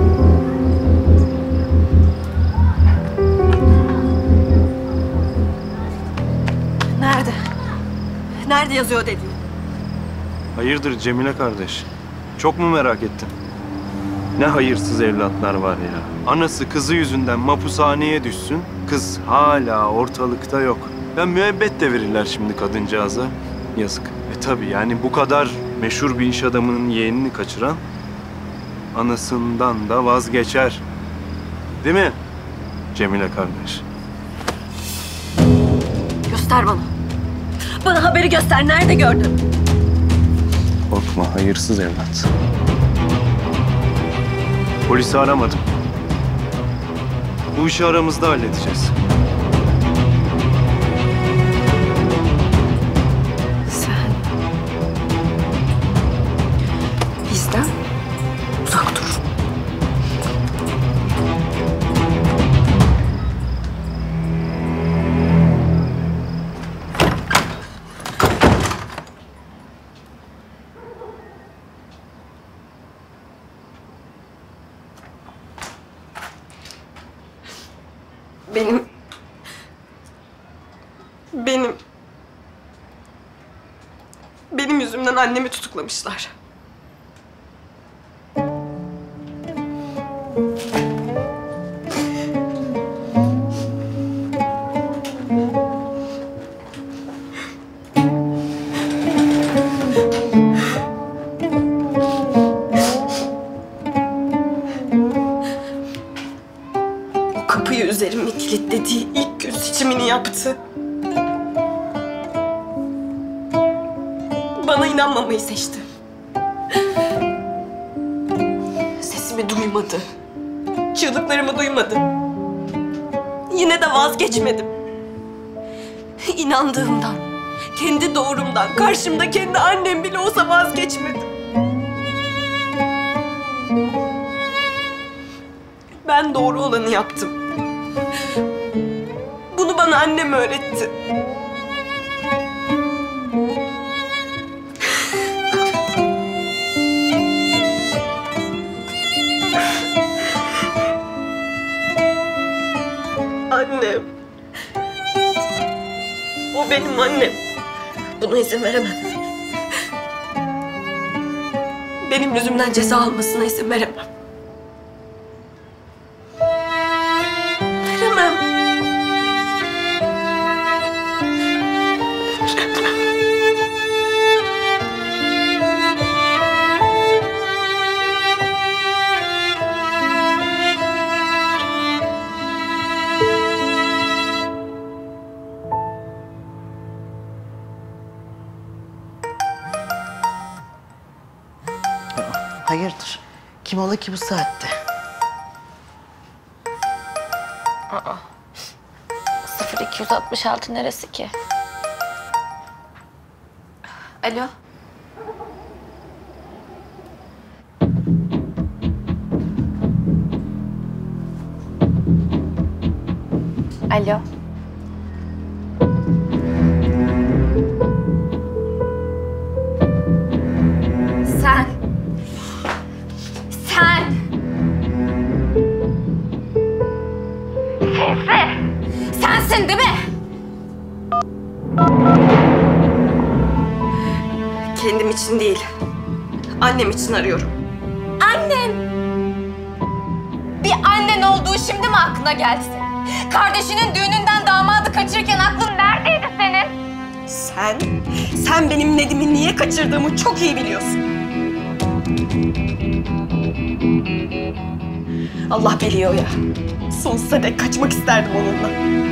Nerede? Nerede yazıyor dediğin? Hayırdır Cemile kardeş? Çok mu merak ettin? Ne hayırsız evlatlar var ya. Anası kızı yüzünden mapushaneye düşsün, kız hala ortalıkta yok. Ya müebbet de verirler şimdi kadıncağıza. Yazık. Tabii yani bu kadar meşhur bir iş adamının yeğenini kaçıran anasından da vazgeçer. Değil mi Cemile kardeş? Göster bana. Bana haberi göster. Nerede gördün? Korkma hayırsız evlat. Polisi aramadım. Bu işi aramızda halledeceğiz. Sen bizden uzak dur. Benim yüzümden annemi tutuklamışlar. O kapıyı üzerime kilitlediği ilk gün seçimini yaptı. Bana inanmamayı seçti. Sesimi duymadı. Çığlıklarımı duymadı. Yine de vazgeçmedim. İnandığımdan, kendi doğrumdan, karşımda kendi annem bile olsa vazgeçmedim. Ben doğru olanı yaptım. Bunu bana annem öğretti. Annem. O benim annem. Buna izin veremem. Benim yüzümden ceza almasına izin veremem. Veremem. Hayırdır? Kim ola ki bu saatte? Aa. 0266 neresi ki? Alo. Alo. Sen. Sensin değil mi? Kendim için değil, annem için arıyorum. Annen. Bir annen olduğu şimdi mi aklına geldi senin? Kardeşinin düğününden damadı kaçırırken aklın neredeydi senin? Sen benim Nedim'i niye kaçırdığımı çok iyi biliyorsun. Allah biliyor ya. Sonsuza dek kaçmak isterdim onunla.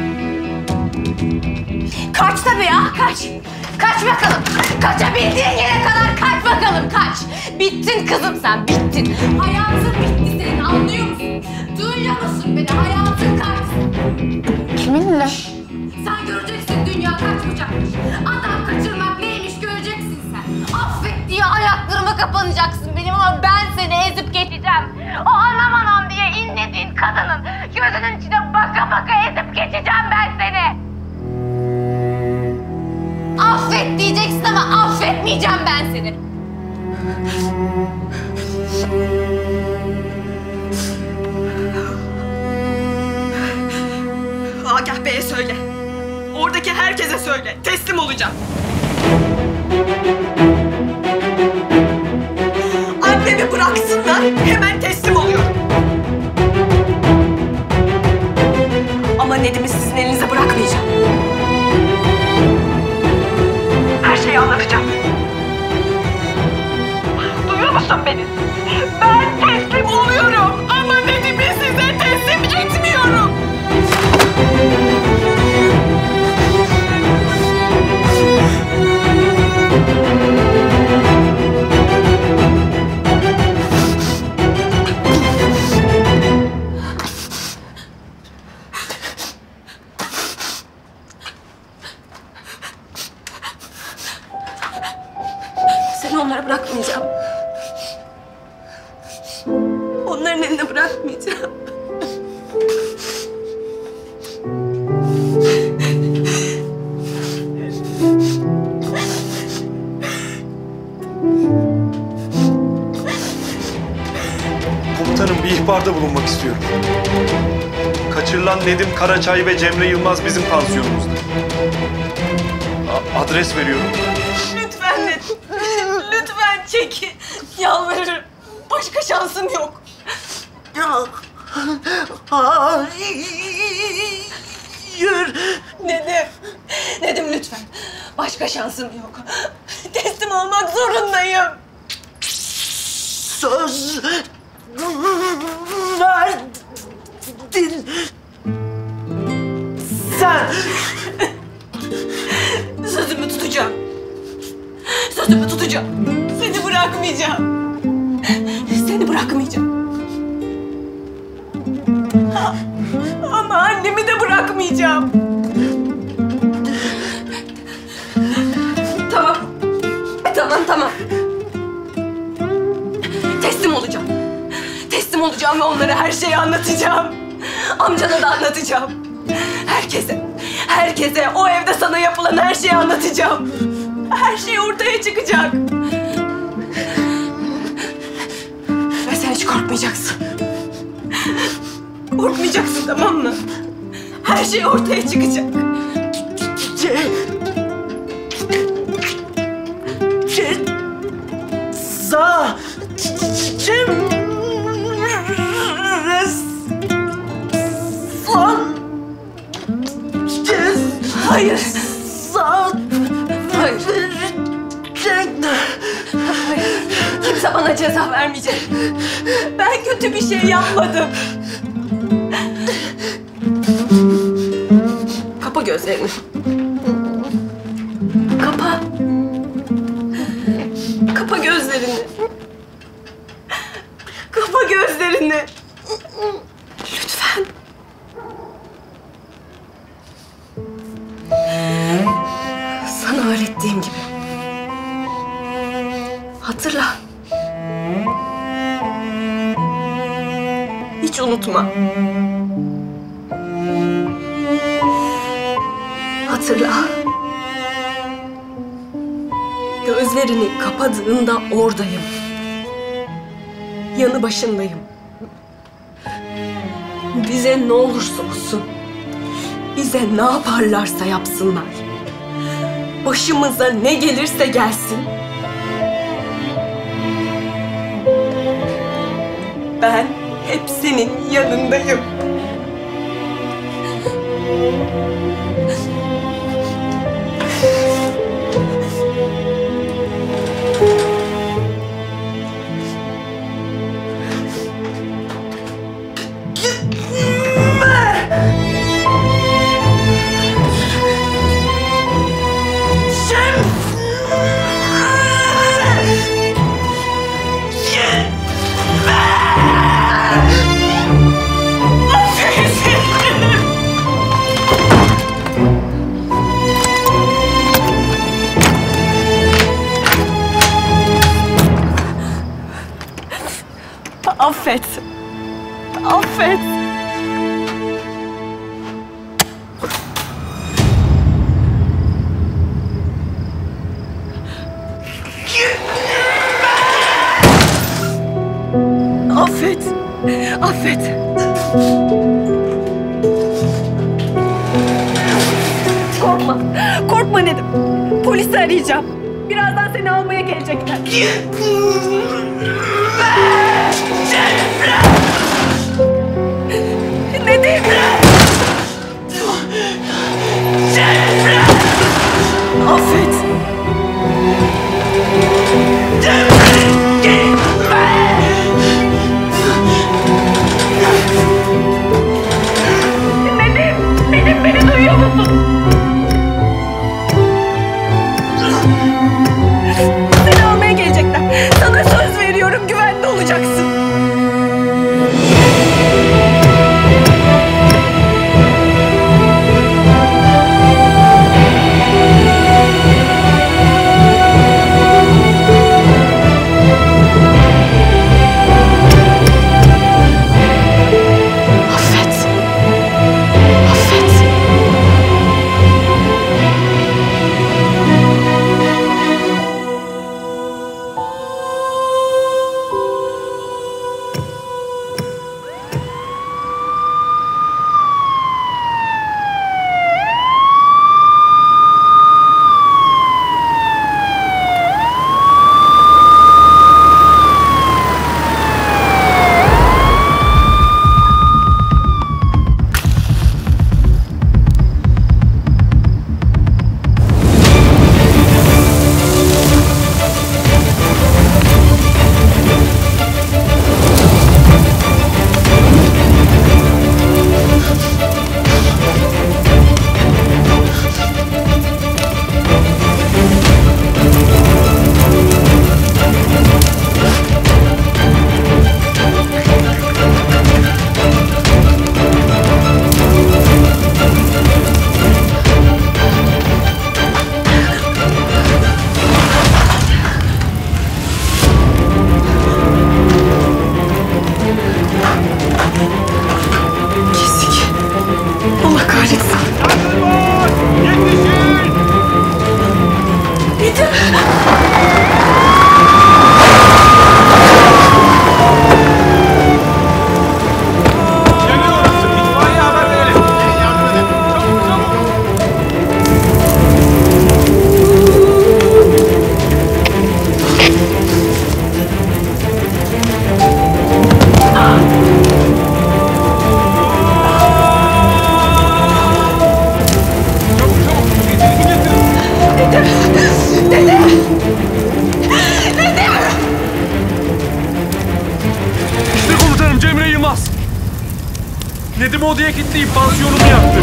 Kaç tabii ya, kaç. Kaç bakalım. Kaçabildiğin yere kadar kaç bakalım, kaç. Bittin kızım sen, bittin. Hayatın bitti senin, anlıyor musun? Duyuyor musun beni? Hayatın kaçsın. Kiminle? Sen göreceksin dünya kaçmayacakmış. Adam kaçırmak neymiş göreceksin sen. Affet diye ayaklarıma kapanacaksın benim ama ben seni ezip geçeceğim. O anam anam diye inlediğin kadının gözünün içine baka baka ezip geçeceğim ben seni. Affet diyeceksin ama affetmeyeceğim ben seni. Agah Bey'e söyle. Oradaki herkese söyle. Teslim olacağım. Annemi bıraksınlar. Hemen teslim oluyorum. Ama Nedim'i sizin elinize bırakmayacağım. Her şeyi anlatacağım. Duyuyor musun beni? Ben teslim oluyorum ama Nedim'i size teslim etmiyorum. Seni onlara bırakmayacağım. Onların eline bırakmayacağım. Komutanım, bir ihbarda bulunmak istiyorum. Kaçırılan Nedim Karaçay ve Cemre Yılmaz bizim pansiyonumuzda. Adres veriyorum. Lütfen Nedim. Lütfen çekin. Yalvarırım. Başka şansım yok. Yok. Hayır. Nedim. Nedim lütfen. Başka şansım yok. Teslim olmak zorundayım. Söz verdin. Sen. Sözümü tutacağım. Sözümü tutacağım. Seni bırakmayacağım. Seni bırakmayacağım. Ama annemi de bırakmayacağım. teslim olacağım ve onlara her şeyi anlatacağım. Amcana da anlatacağım. Herkese o evde sana yapılan her şeyi anlatacağım. Her şey ortaya çıkacak. Ve sen hiç korkmayacaksın. Korkmayacaksın, tamam mı? Her şey ortaya çıkacak. Hayır. Hayır. Hayır. Kimse bana ceza vermeyecek. Ben kötü bir şey yapmadım. Kapa gözlerini. Kapa. Kapa gözlerini. Kapa gözlerini. Lütfen. Sana öğrettiğim gibi. Hatırla. Hiç unutma. Hatırla. Gözlerini kapadığında oradayım. Yanı başındayım. Bize ne olursa olsun, bize ne yaparlarsa yapsınlar, başımıza ne gelirse gelsin, ben hep senin yanındayım. Affet. Affet. Affet. Affet. Korkma. Korkma dedim. Polisi arayacağım. Birazdan seni almaya gelecekler. Nedim! Affet! Nedim, beni duyuyor musun? Seni almaya gelecekler. Sana söz veriyorum, güvende olacaksın. odaya kilitleyip pansiyonumu yaktı.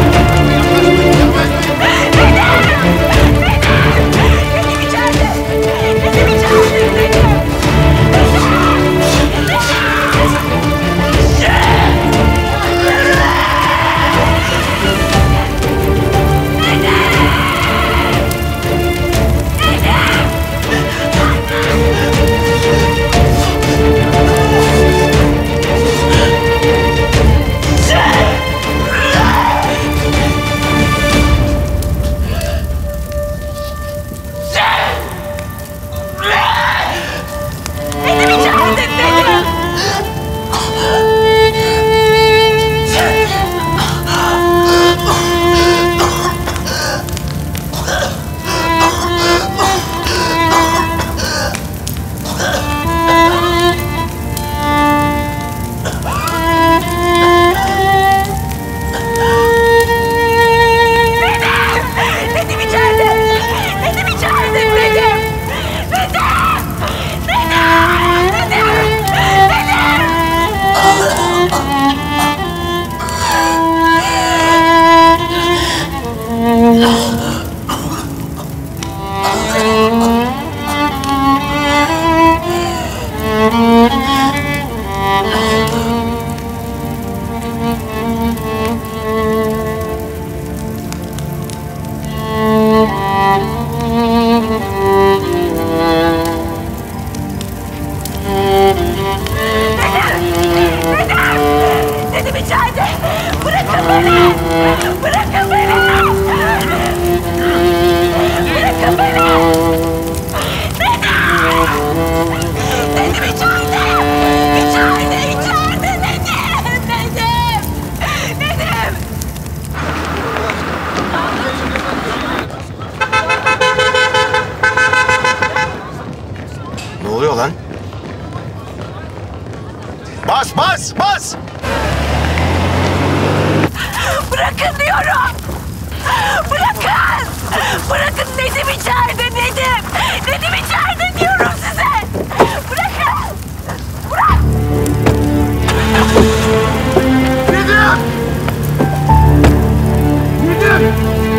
Dedim içeride. Bırakın beni. Bırakın beni. Bırakın beni. Dedim içeride. İçeride. Nedim. Ne oluyor lan? Bas, bas, bas! Bırakın diyorum. Bırakın. Bırakın Nedim içeride Nedim. Nedim içeride diyorum size. Bırakın. Bırak. Nedim! Nedim!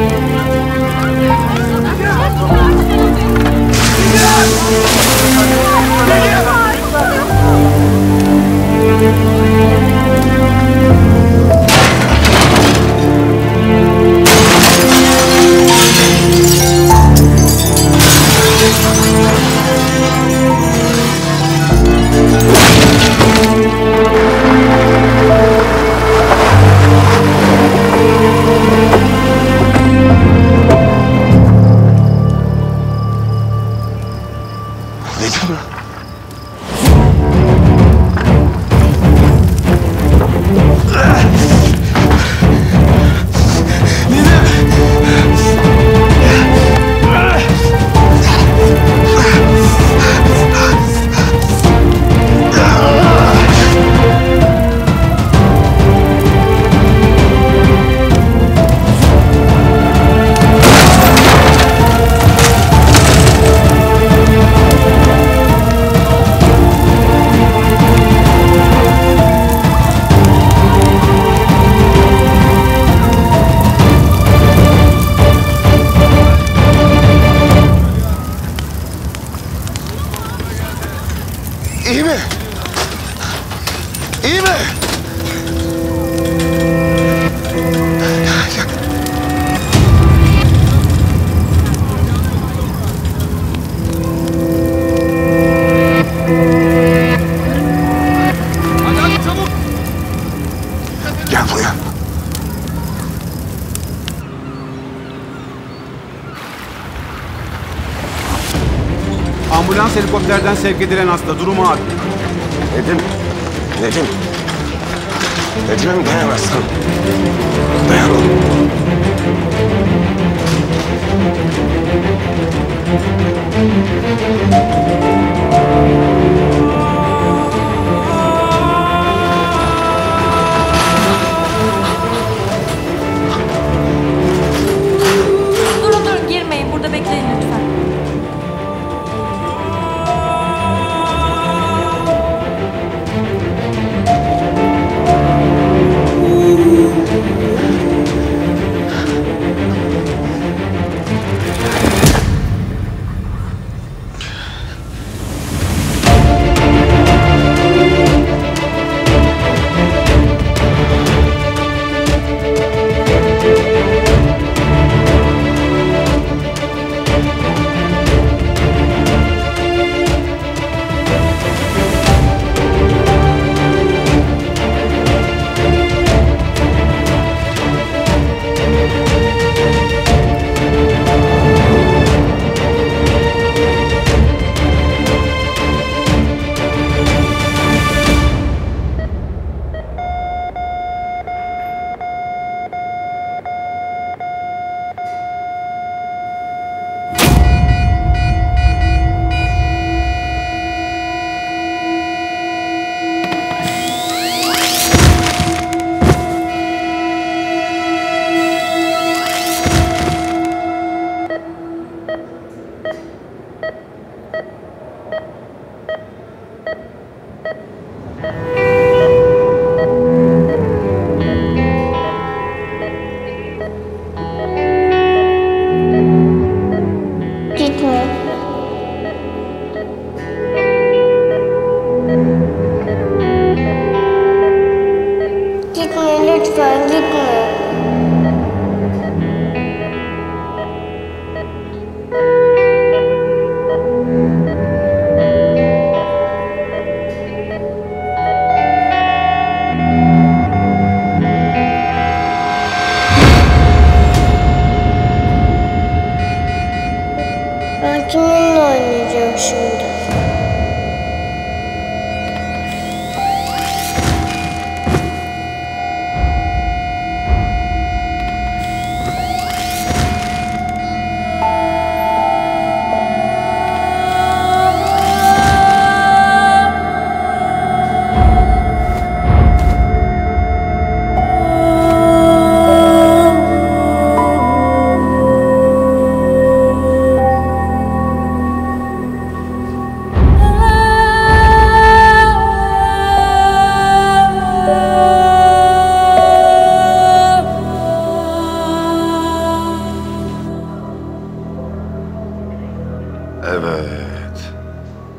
İyi mi? İyi mi? Hadi çabuk. Gel buraya. Ambulans helikopterden sevk edilen hasta. Durumu ağır. Nedim. Nedim'e mi dayanamazsın? Dayan oğlum. Durun girmeyin. Burada bekleyin lütfen.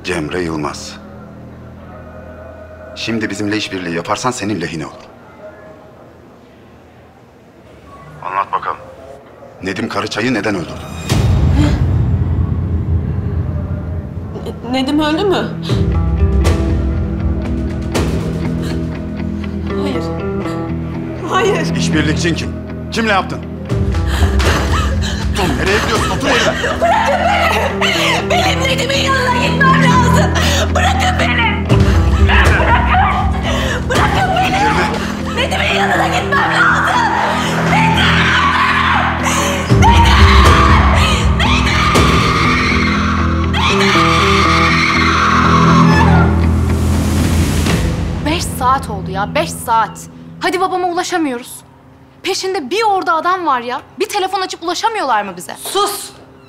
Cemre Yılmaz. Şimdi bizimle işbirliği yaparsan senin lehine olur. Anlat bakalım. Nedim Karaçay'ı neden öldürdü? Nedim öldü mü? Hayır. Hayır. İşbirlikçin kim? Kimle yaptın? Dur, nereye gidiyorsun? Otur yerine. Bırakın beni! Benim Nedim'in yanına gitmem lazım! Bırakın beni! Bırakın! Bırakın beni! Nedim'in yanına gitmem lazım! Nedim! Nedim! Beş saat oldu ya, 5 saat. Hadi babama ulaşamıyoruz. Peşinde bir orada adam var ya. Bir telefon açıp ulaşamıyorlar mı bize? Sus!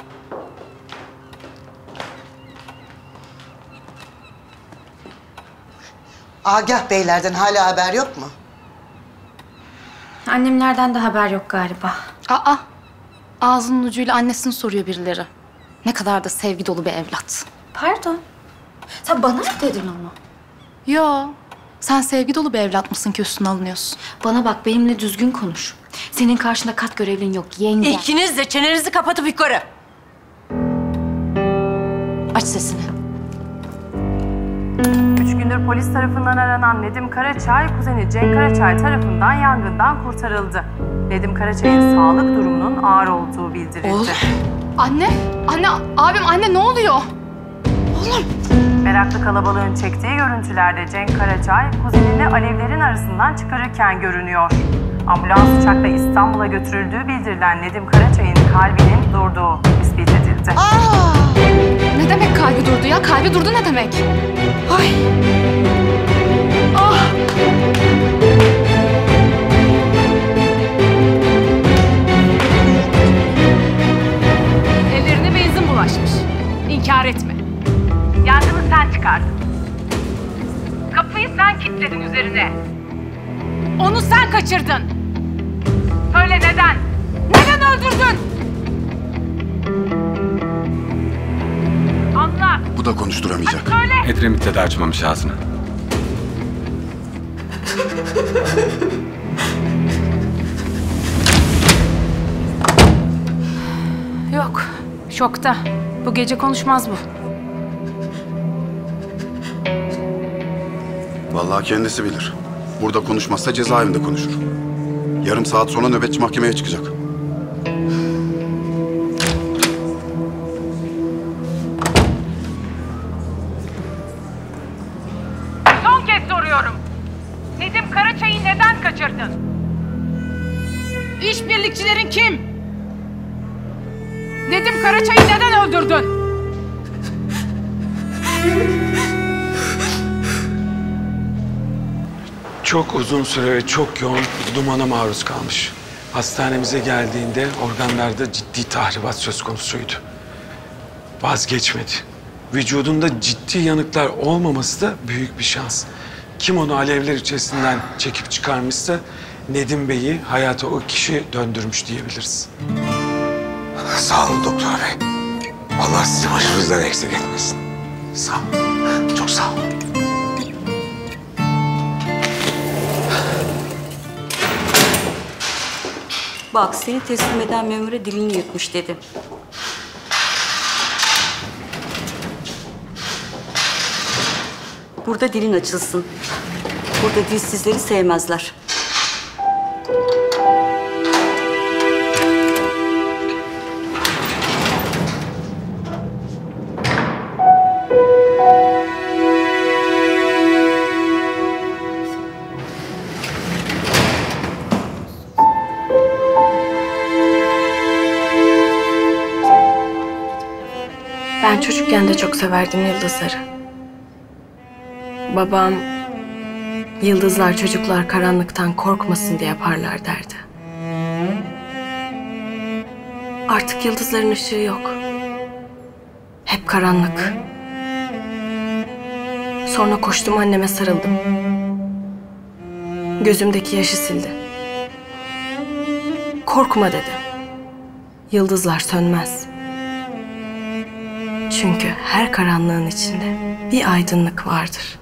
Agah beylerden hala haber yok mu? Annemlerden de haber yok galiba. Aa, ağzının ucuyla annesini soruyor birileri. Ne kadar da sevgi dolu bir evlat. Pardon. Sen bana mı dedin onu? Yo. Sen sevgi dolu bir evlat mısın ki üstüne alınıyorsun? Bana bak, benimle düzgün konuş. Senin karşında kat görevlin yok, yenge. İkiniz de çenenizi kapatıp yukarı. Aç sesini. 3 gündür polis tarafından aranan Nedim Karaçay, kuzeni Cenk Karaçay tarafından yangından kurtarıldı. Nedim Karaçay'ın sağlık durumunun ağır olduğu bildirildi. Oğlum. Anne, abim anne ne oluyor? Oğlum. Meraklı kalabalığın çektiği görüntülerde Cenk Karaçay, kuzenini alevlerin arasından çıkarırken görünüyor. Ambulans uçakla İstanbul'a götürüldüğü bildirilen Nedim Karaçay'ın kalbinin durduğu tespit edildi. Ne demek kalbi durdu ya? Kalbi durdu ne demek? Ay. Ah. Ellerine benzin bulaşmış. İnkar etme. Yangını sen çıkardın. Kapıyı sen kilitledin üzerine. Onu sen kaçırdın. Söyle neden? Neden öldürdün? Anlat. Bu da konuşturamayacak. Edremit'te de açmamış ağzını. Yok. Şokta. Bu gece konuşmaz bu. Vallahi kendisi bilir. Burada konuşmazsa cezaevinde konuşur. Yarım saat sonra nöbetçi mahkemeye çıkacak. Son kez soruyorum. Nedim Karaçay'ı neden kaçırdın? İşbirlikçilerin kim? Nedim Karaçay'ı neden öldürdün? Çok uzun süre ve çok yoğun dumana maruz kalmış. Hastanemize geldiğinde organlarda ciddi tahribat söz konusuydu. Vazgeçmedi. Vücudunda ciddi yanıklar olmaması da büyük bir şans. Kim onu alevler içerisinden çekip çıkarmışsa Nedim Bey'i hayata o kişi döndürmüş diyebiliriz. Sağ olun doktor bey. Allah sizi başımızdan eksik etmesin. Sağ ol. Çok sağ ol. Bak, seni teslim eden memure dilini yutmuş dedi. Burada dilin açılsın. Burada dilsizleri sevmezler. Ben çocukken de çok severdim yıldızları. Babam, yıldızlar çocuklar karanlıktan korkmasın diye parlar derdi. Artık yıldızların ışığı yok. Hep karanlık. Sonra koştum anneme sarıldım. Gözümdeki yaşı sildi. Korkma dedi. Yıldızlar sönmez. Çünkü her karanlığın içinde bir aydınlık vardır.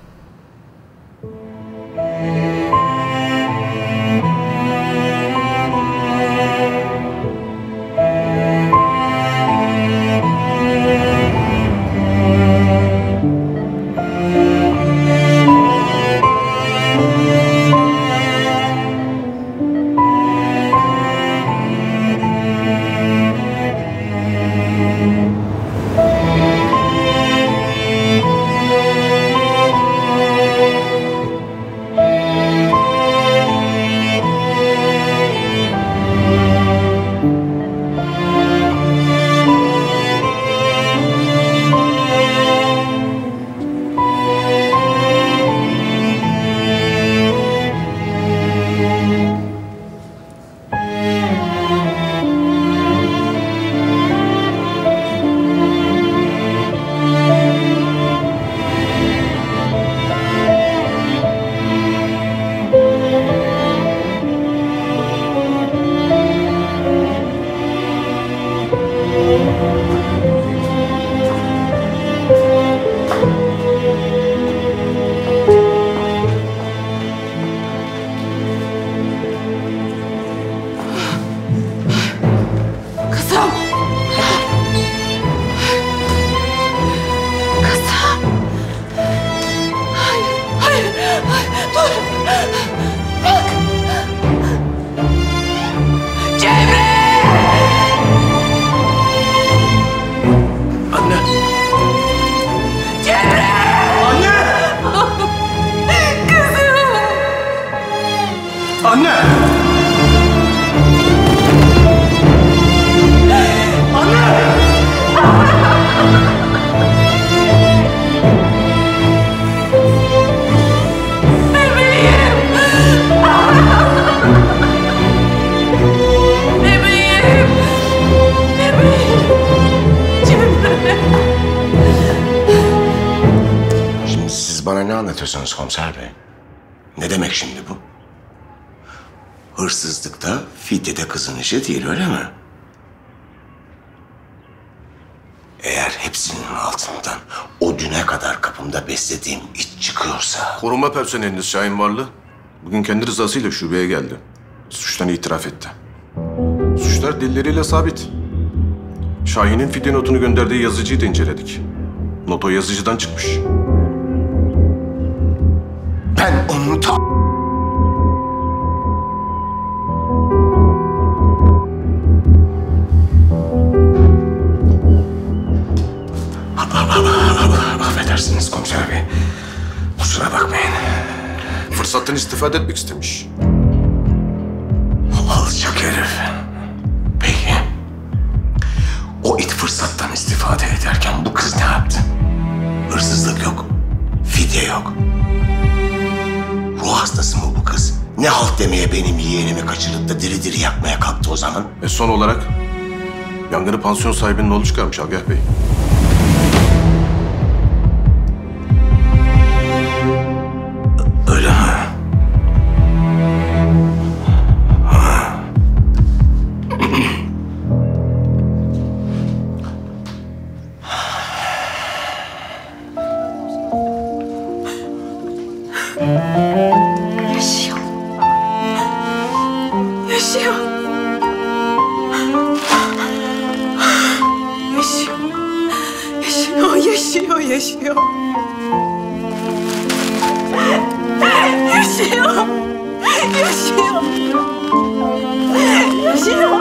anlatıyorsunuz komiser bey? Ne demek şimdi bu? Hırsızlıkta, fidyede kızın işi değil, öyle mi? Eğer hepsinin altından o düne kadar kapımda beslediğim it çıkıyorsa... Koruma personeliniz Şahin Varlı bugün kendi rızasıyla şubeye geldi. Suçtan itiraf etti. Suçlar delilleriyle sabit. Şahin'in fidye notunu gönderdiği yazıcıyı da inceledik. Not o yazıcıdan çıkmış. Ben onu Affedersiniz komiser bey. Kusura bakmayın. Fırsattan istifade etmek istemiş. Alçak herif. Peki. O it fırsattan istifade ederken bu kız ne yaptı? Hırsızlık yok. Fidye yok. Ruh hastası mı bu kız? Ne halt demeye benim yeğenimi kaçırıp da diri diri yakmaya kalktı o zaman? Son olarak yangını pansiyon sahibinin oğlu çıkarmış Agah Bey. Öyle mi? Yaşıyor. Yaşıyor. Yaşıyor. Yaşıyor, yaşıyor, yaşıyor. Yaşıyor. Yaşıyor. Yaşıyor.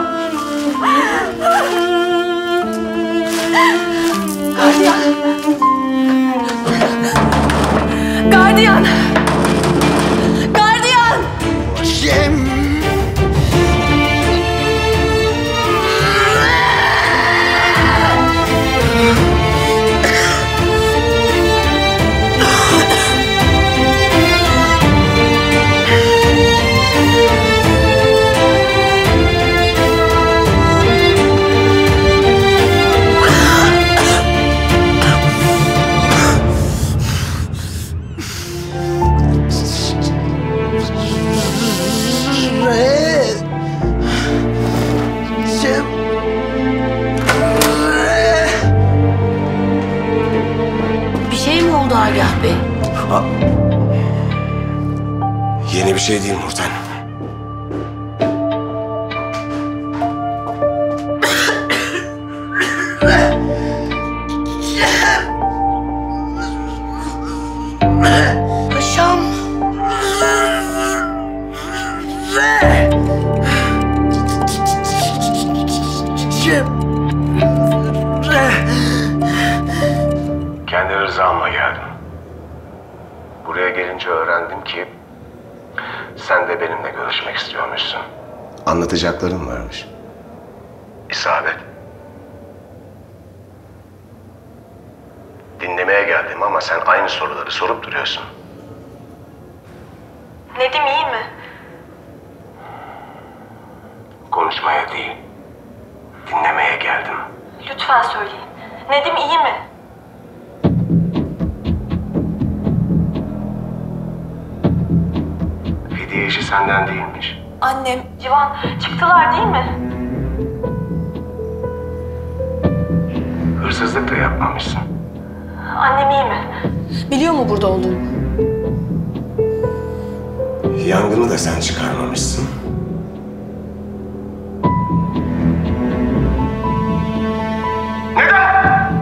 Gardiyan. Gardiyan. Gardiyan. Cem. Yeni bir şey değil Nurten. Paşam. Kendi rızamla geldim. Buraya gelince öğrendim ki sen de benimle görüşmek istiyormuşsun. Anlatacakların varmış. İsabet. Dinlemeye geldim ama sen aynı soruları sorup duruyorsun. Nedim iyi mi? Konuşmaya değil, dinlemeye geldim. Lütfen söyleyin. Nedim iyi mi? Fidye işi senden değilmiş. Annem, Civan çıktılar değil mi? Hırsızlık da yapmamışsın. Annem iyi mi? Biliyor mu burada olduğumu? Yangını da sen çıkarmamışsın. Neden?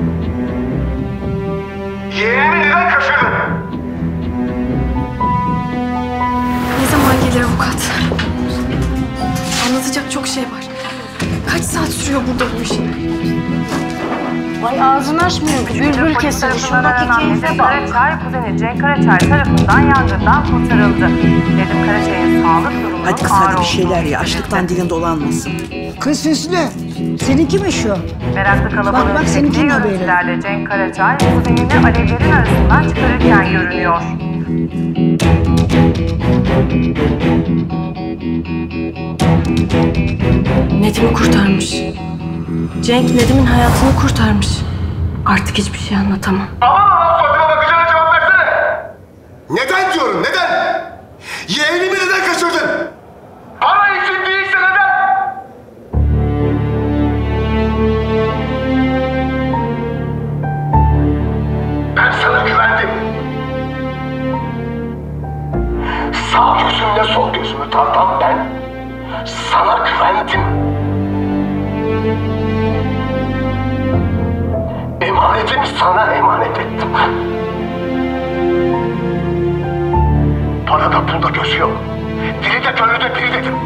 Yeğenimi neden kaçırdın? Ne zaman gelir avukat? Anlatacak çok şey var. Kaç saat sürüyor burada bu iş? Ay ağzını açmıyor. Bülbül kesildi. Şundaki keyfe Nedim bak. Karaçay, kuzeni Cenk Karaçay tarafından yangından kurtarıldı. Nedim Karaçay'ın sağlık durumunun Hadi kız ağır hadi bir şeyler olduğu ya. Açlıktan dilin dolanmasın. Kız Hüsnü, seninki mi şu? Meraklı kalabalığın Bak, çektiği seninkinin haberi. görüntülerde Cenk Karaçay kuzenini alevlerin arasından çıkarırken görünüyor. Nedim'i kurtarmış. Cenk Nedim'in hayatını kurtarmış. Artık hiçbir şey anlatamam. Neden diyorum, neden? Yeğenimi neden kaçırdın? Para için değilse neden? Ben sana güvendim. Sağ gözümle sol gözümü tartan ben sana güvendim. Emanetimi sana emanet ettim. Parada pulda gözü yok. Dili de gönlü de biri dedim.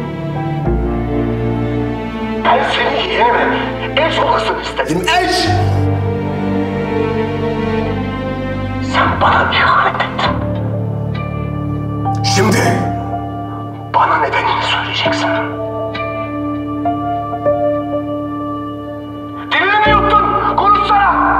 Ben senin yeğenime eş olasın istedim, eş! Sen bana ihanet ettin. Şimdi bana nedenini söyleyeceksin. Dilini mi yuttun? Konuşsana!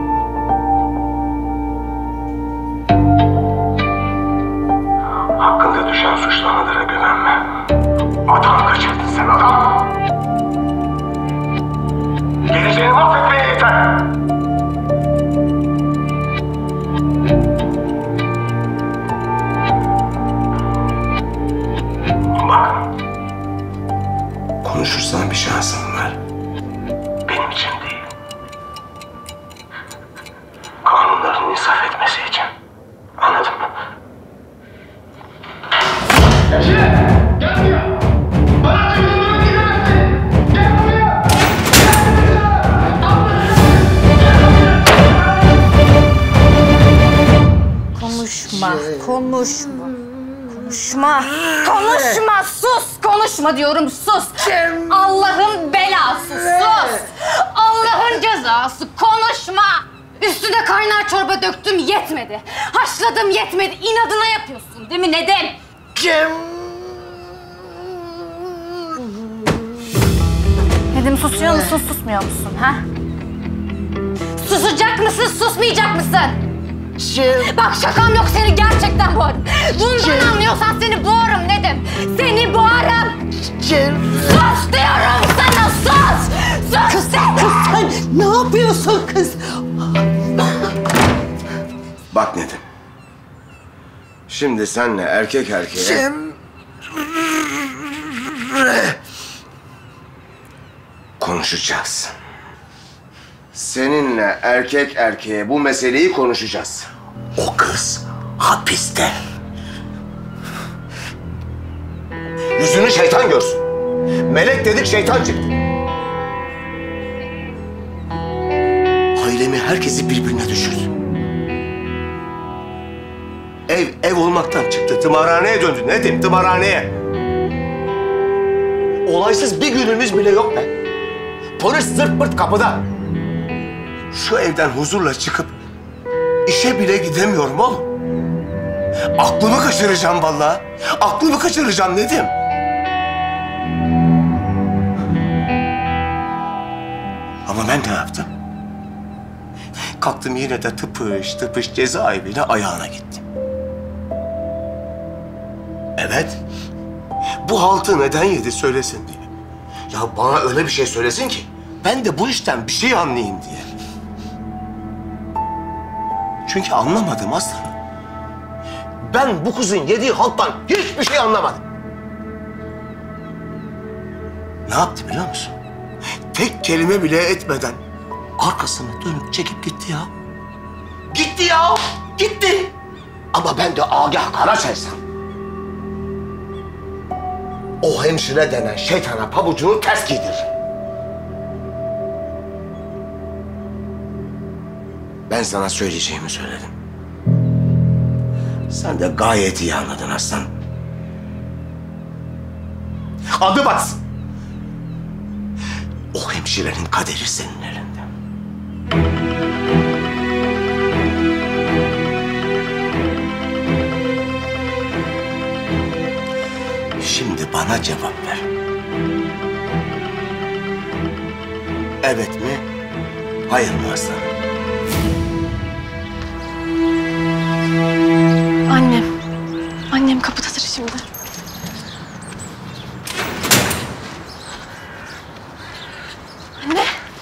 Hakkında düşen suçlamalara güvenme. Adam kaçırdın sen, adam! Geleceğini mahvetmeye yeter! Bak, konuşursan bir şansın var. Benim için değil. Kanunların insaf etmesi için. Anladın mı? Konuşma, konuşma. Konuşma, konuşma, sus! Konuşma diyorum, sus! Allah'ın belası, sus! Allah'ın cezası, konuşma! Üstüne kaynar çorba döktüm, yetmedi. Haşladım, yetmedi. İnadına yapıyorsun, değil mi Nedim? Nedim, susuyor musun, susmuyor musun, ha? Susacak mısın, susmayacak mısın? Bak şakam yok, seni gerçekten boğarım. Bundan anlıyorsan seni boğarım Nedim. Seni boğarım. Sus diyorum sana, sus! Sus! Kız sen ne yapıyorsun kız? Bak Nedim. Şimdi senle erkek erkeğe... konuşacağız. Seninle erkek erkeğe bu meseleyi konuşacağız. O kız hapiste. Yüzünü şeytan görsün. Melek dedik şeytan çıktı. Ailemi, herkesi birbirine düşürdü. Ev olmaktan çıktı. Tımarhaneye döndü. Ne diyeyim? Tımarhaneye. Olaysız bir günümüz bile yok be. Polis zırt pırt kapıda. Şu evden huzurla çıkıp işe bile gidemiyorum oğlum. Aklımı kaçıracağım vallahi. Aklımı kaçıracağım Nedim. Ama ben ne yaptım? Kalktım yine de tıpış tıpış cezaevine ayağına gittim. Evet. Bu haltı neden yedi söylesin diye. Ya bana öyle bir şey söylesin ki ben de bu işten bir şey anlayayım diye. Çünkü anlamadım aslanım. Ben bu kızın yediği halttan hiçbir şey anlamadım. Ne yaptı biliyor musun? Tek kelime bile etmeden arkasını dönüp çekip gitti ya. Gitti ya, gitti. Ama ben de Agah Karaçaysam o hemşire denen şeytana pabucunu ters giydiririm. Ben sana söyleyeceğimi söyledim. Sen de gayet iyi anladın aslan. Adı batsın. O hemşirenin kaderi senin elinde. Şimdi bana cevap ver. Evet mi? Hayır mı aslanım? Annem. Annem kapıdadır şimdi. Anne.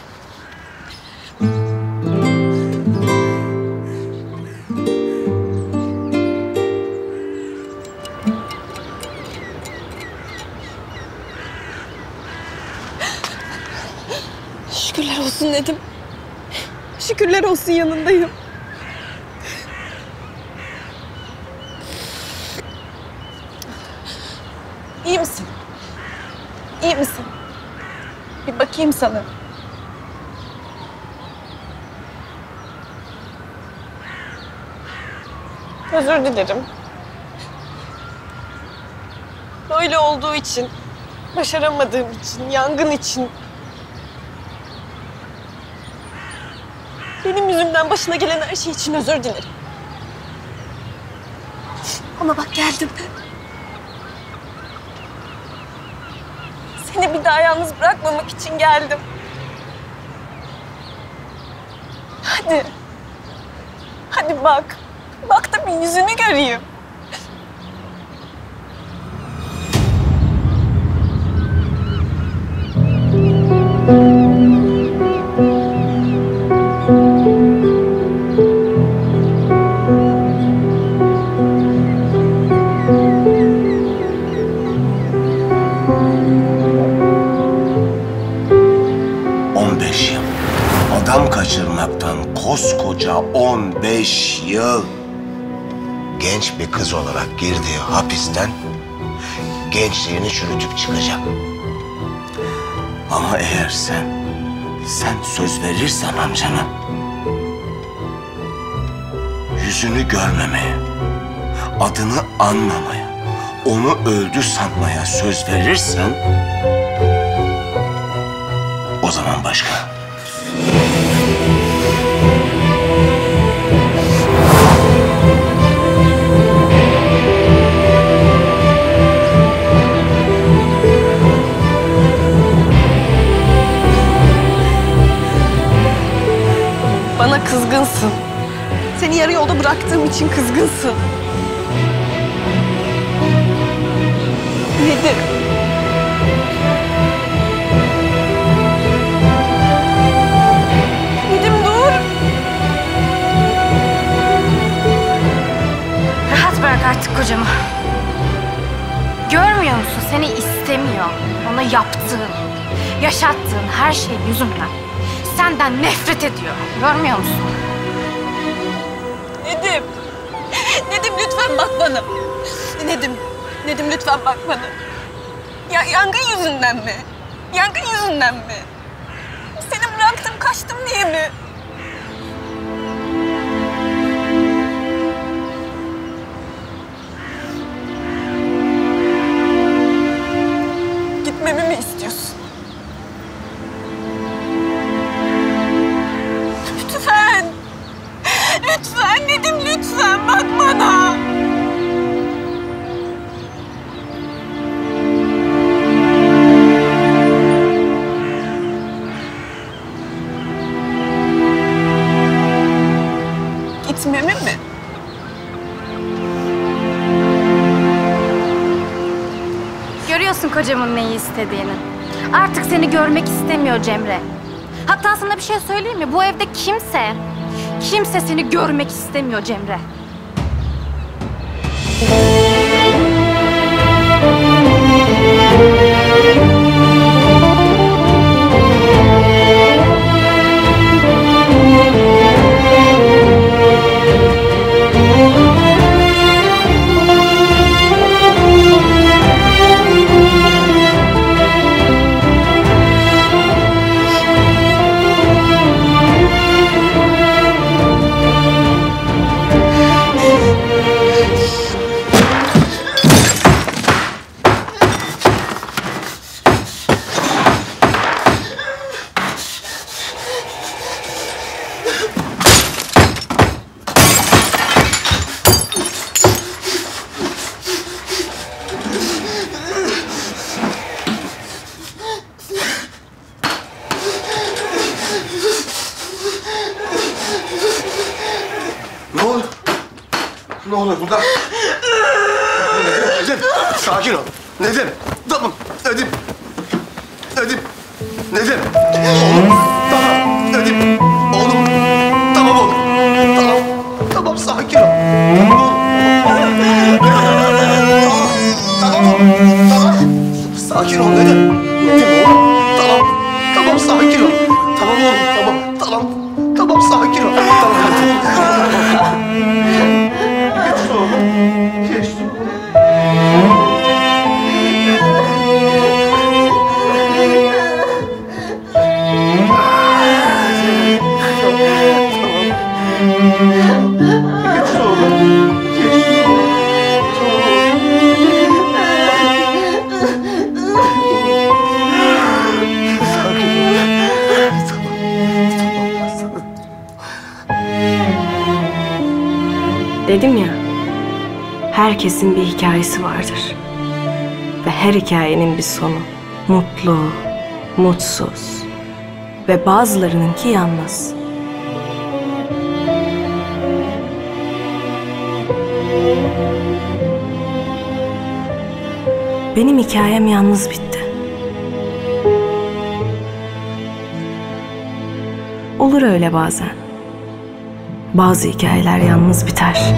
Şükürler olsun Nedim. Şükürler olsun yanındayım. İyi misin? İyi misin? Bir bakayım sana. Özür dilerim. Böyle olduğu için, başaramadığım için, yangın için. Benim yüzümden başına gelen her şey için özür dilerim. Ama bak geldim. Seni bir daha yalnız bırakmamak için geldim. Hadi. Hadi bak. Bak da bir yüzünü göreyim. Adam kaçırmaktan koskoca 15 yıl. Genç bir kız olarak girdiği hapisten gençliğini çürütüp çıkacak. Ama eğer sen söz verirsen amcana, yüzünü görmemeye, adını anmamaya, onu öldü sanmaya söz verirsen, o zaman başka. Bana kızgınsın. Seni yarı yolda bıraktığım için kızgınsın. Nedir? Nedim dur. Rahat bırak artık kocamı. Görmüyor musun? Seni istemiyor. Ona yaptığın, yaşattığın her şey yüzünden. Senden nefret ediyor. Görmüyor musun? Nedim. lütfen bak bana. Nedim lütfen bak bana. Ya yangın yüzünden mi? Yangın yüzünden mi? Seni bıraktım, kaçtım diye mi? Gitmemi mi istiyorsun? Lütfen. Lütfen Nedim, lütfen bak bana. Gitmemi mi? Görüyorsun kocamın neyi istediğini. Artık seni görmek istemiyor Cemre. Hatta sana bir şey söyleyeyim mi? Bu evde kimse seni görmek istemiyor Cemre. Ne oluyor burada? Nedim, sakin ol. Nedim, tamam. Nedim. Nedim. Oğlum, tamam. Nedim, oğlum. Tamam oğlum. Tamam, sakin ol. Tamam oğlum. Tamam. Sakin ol Nedim. Nedim oğlum. Tamam, sakin ol. Tamam oğlum, tamam, sakin ol. Dedim ya, herkesin bir hikayesi vardır. Ve her hikayenin bir sonu. Mutlu, mutsuz ve bazılarınınki yalnız. Benim hikayem yalnız bitti. Olur öyle bazen. Bazı hikayeler yalnız biter.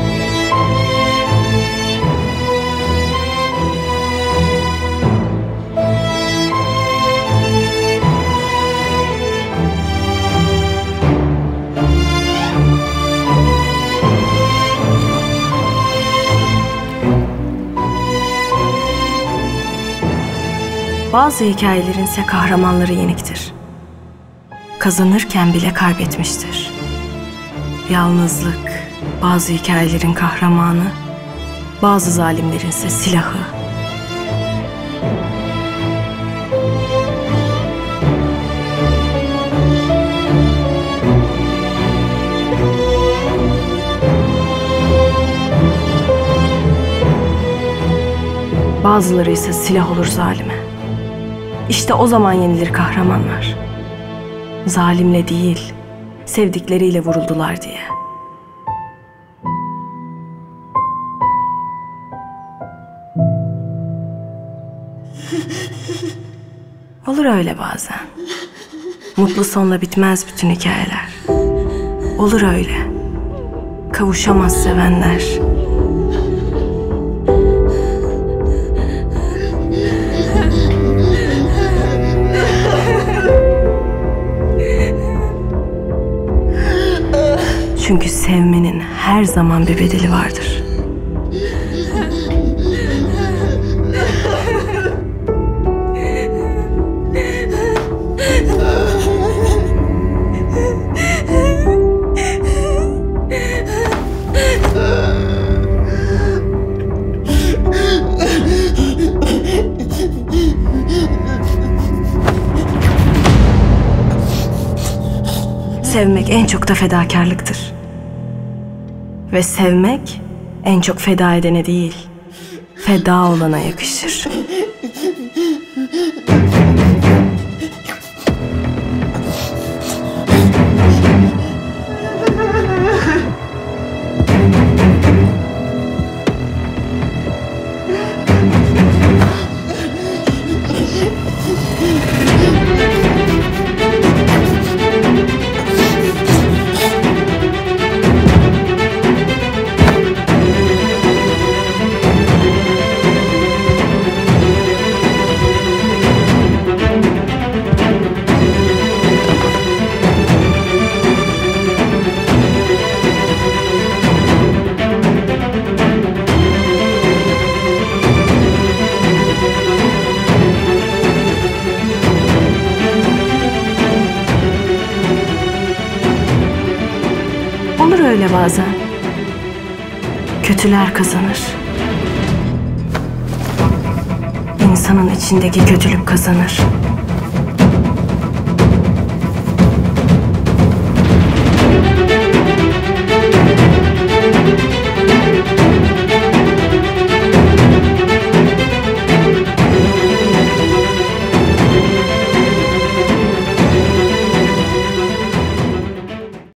Bazı hikayelerin ise kahramanları yeniktir. Kazanırken bile kaybetmiştir. Yalnızlık, bazı hikayelerin kahramanı, bazı zalimlerin ise silahı. Bazıları ise silah olur zalime. İşte o zaman yenilir kahramanlar. Zalimle değil, sevdikleriyle vuruldular diye. Olur öyle bazen. Mutlu sonla bitmez bütün hikayeler. Olur öyle. Kavuşamaz sevenler. Çünkü sevmenin her zaman bir bedeli vardır. sevmek en çok da fedakarlıktır. Ve sevmek en çok feda edene değil, feda olana yakışır. Olur öyle bazen. Kötüler kazanır. İnsanın içindeki kötülük kazanır.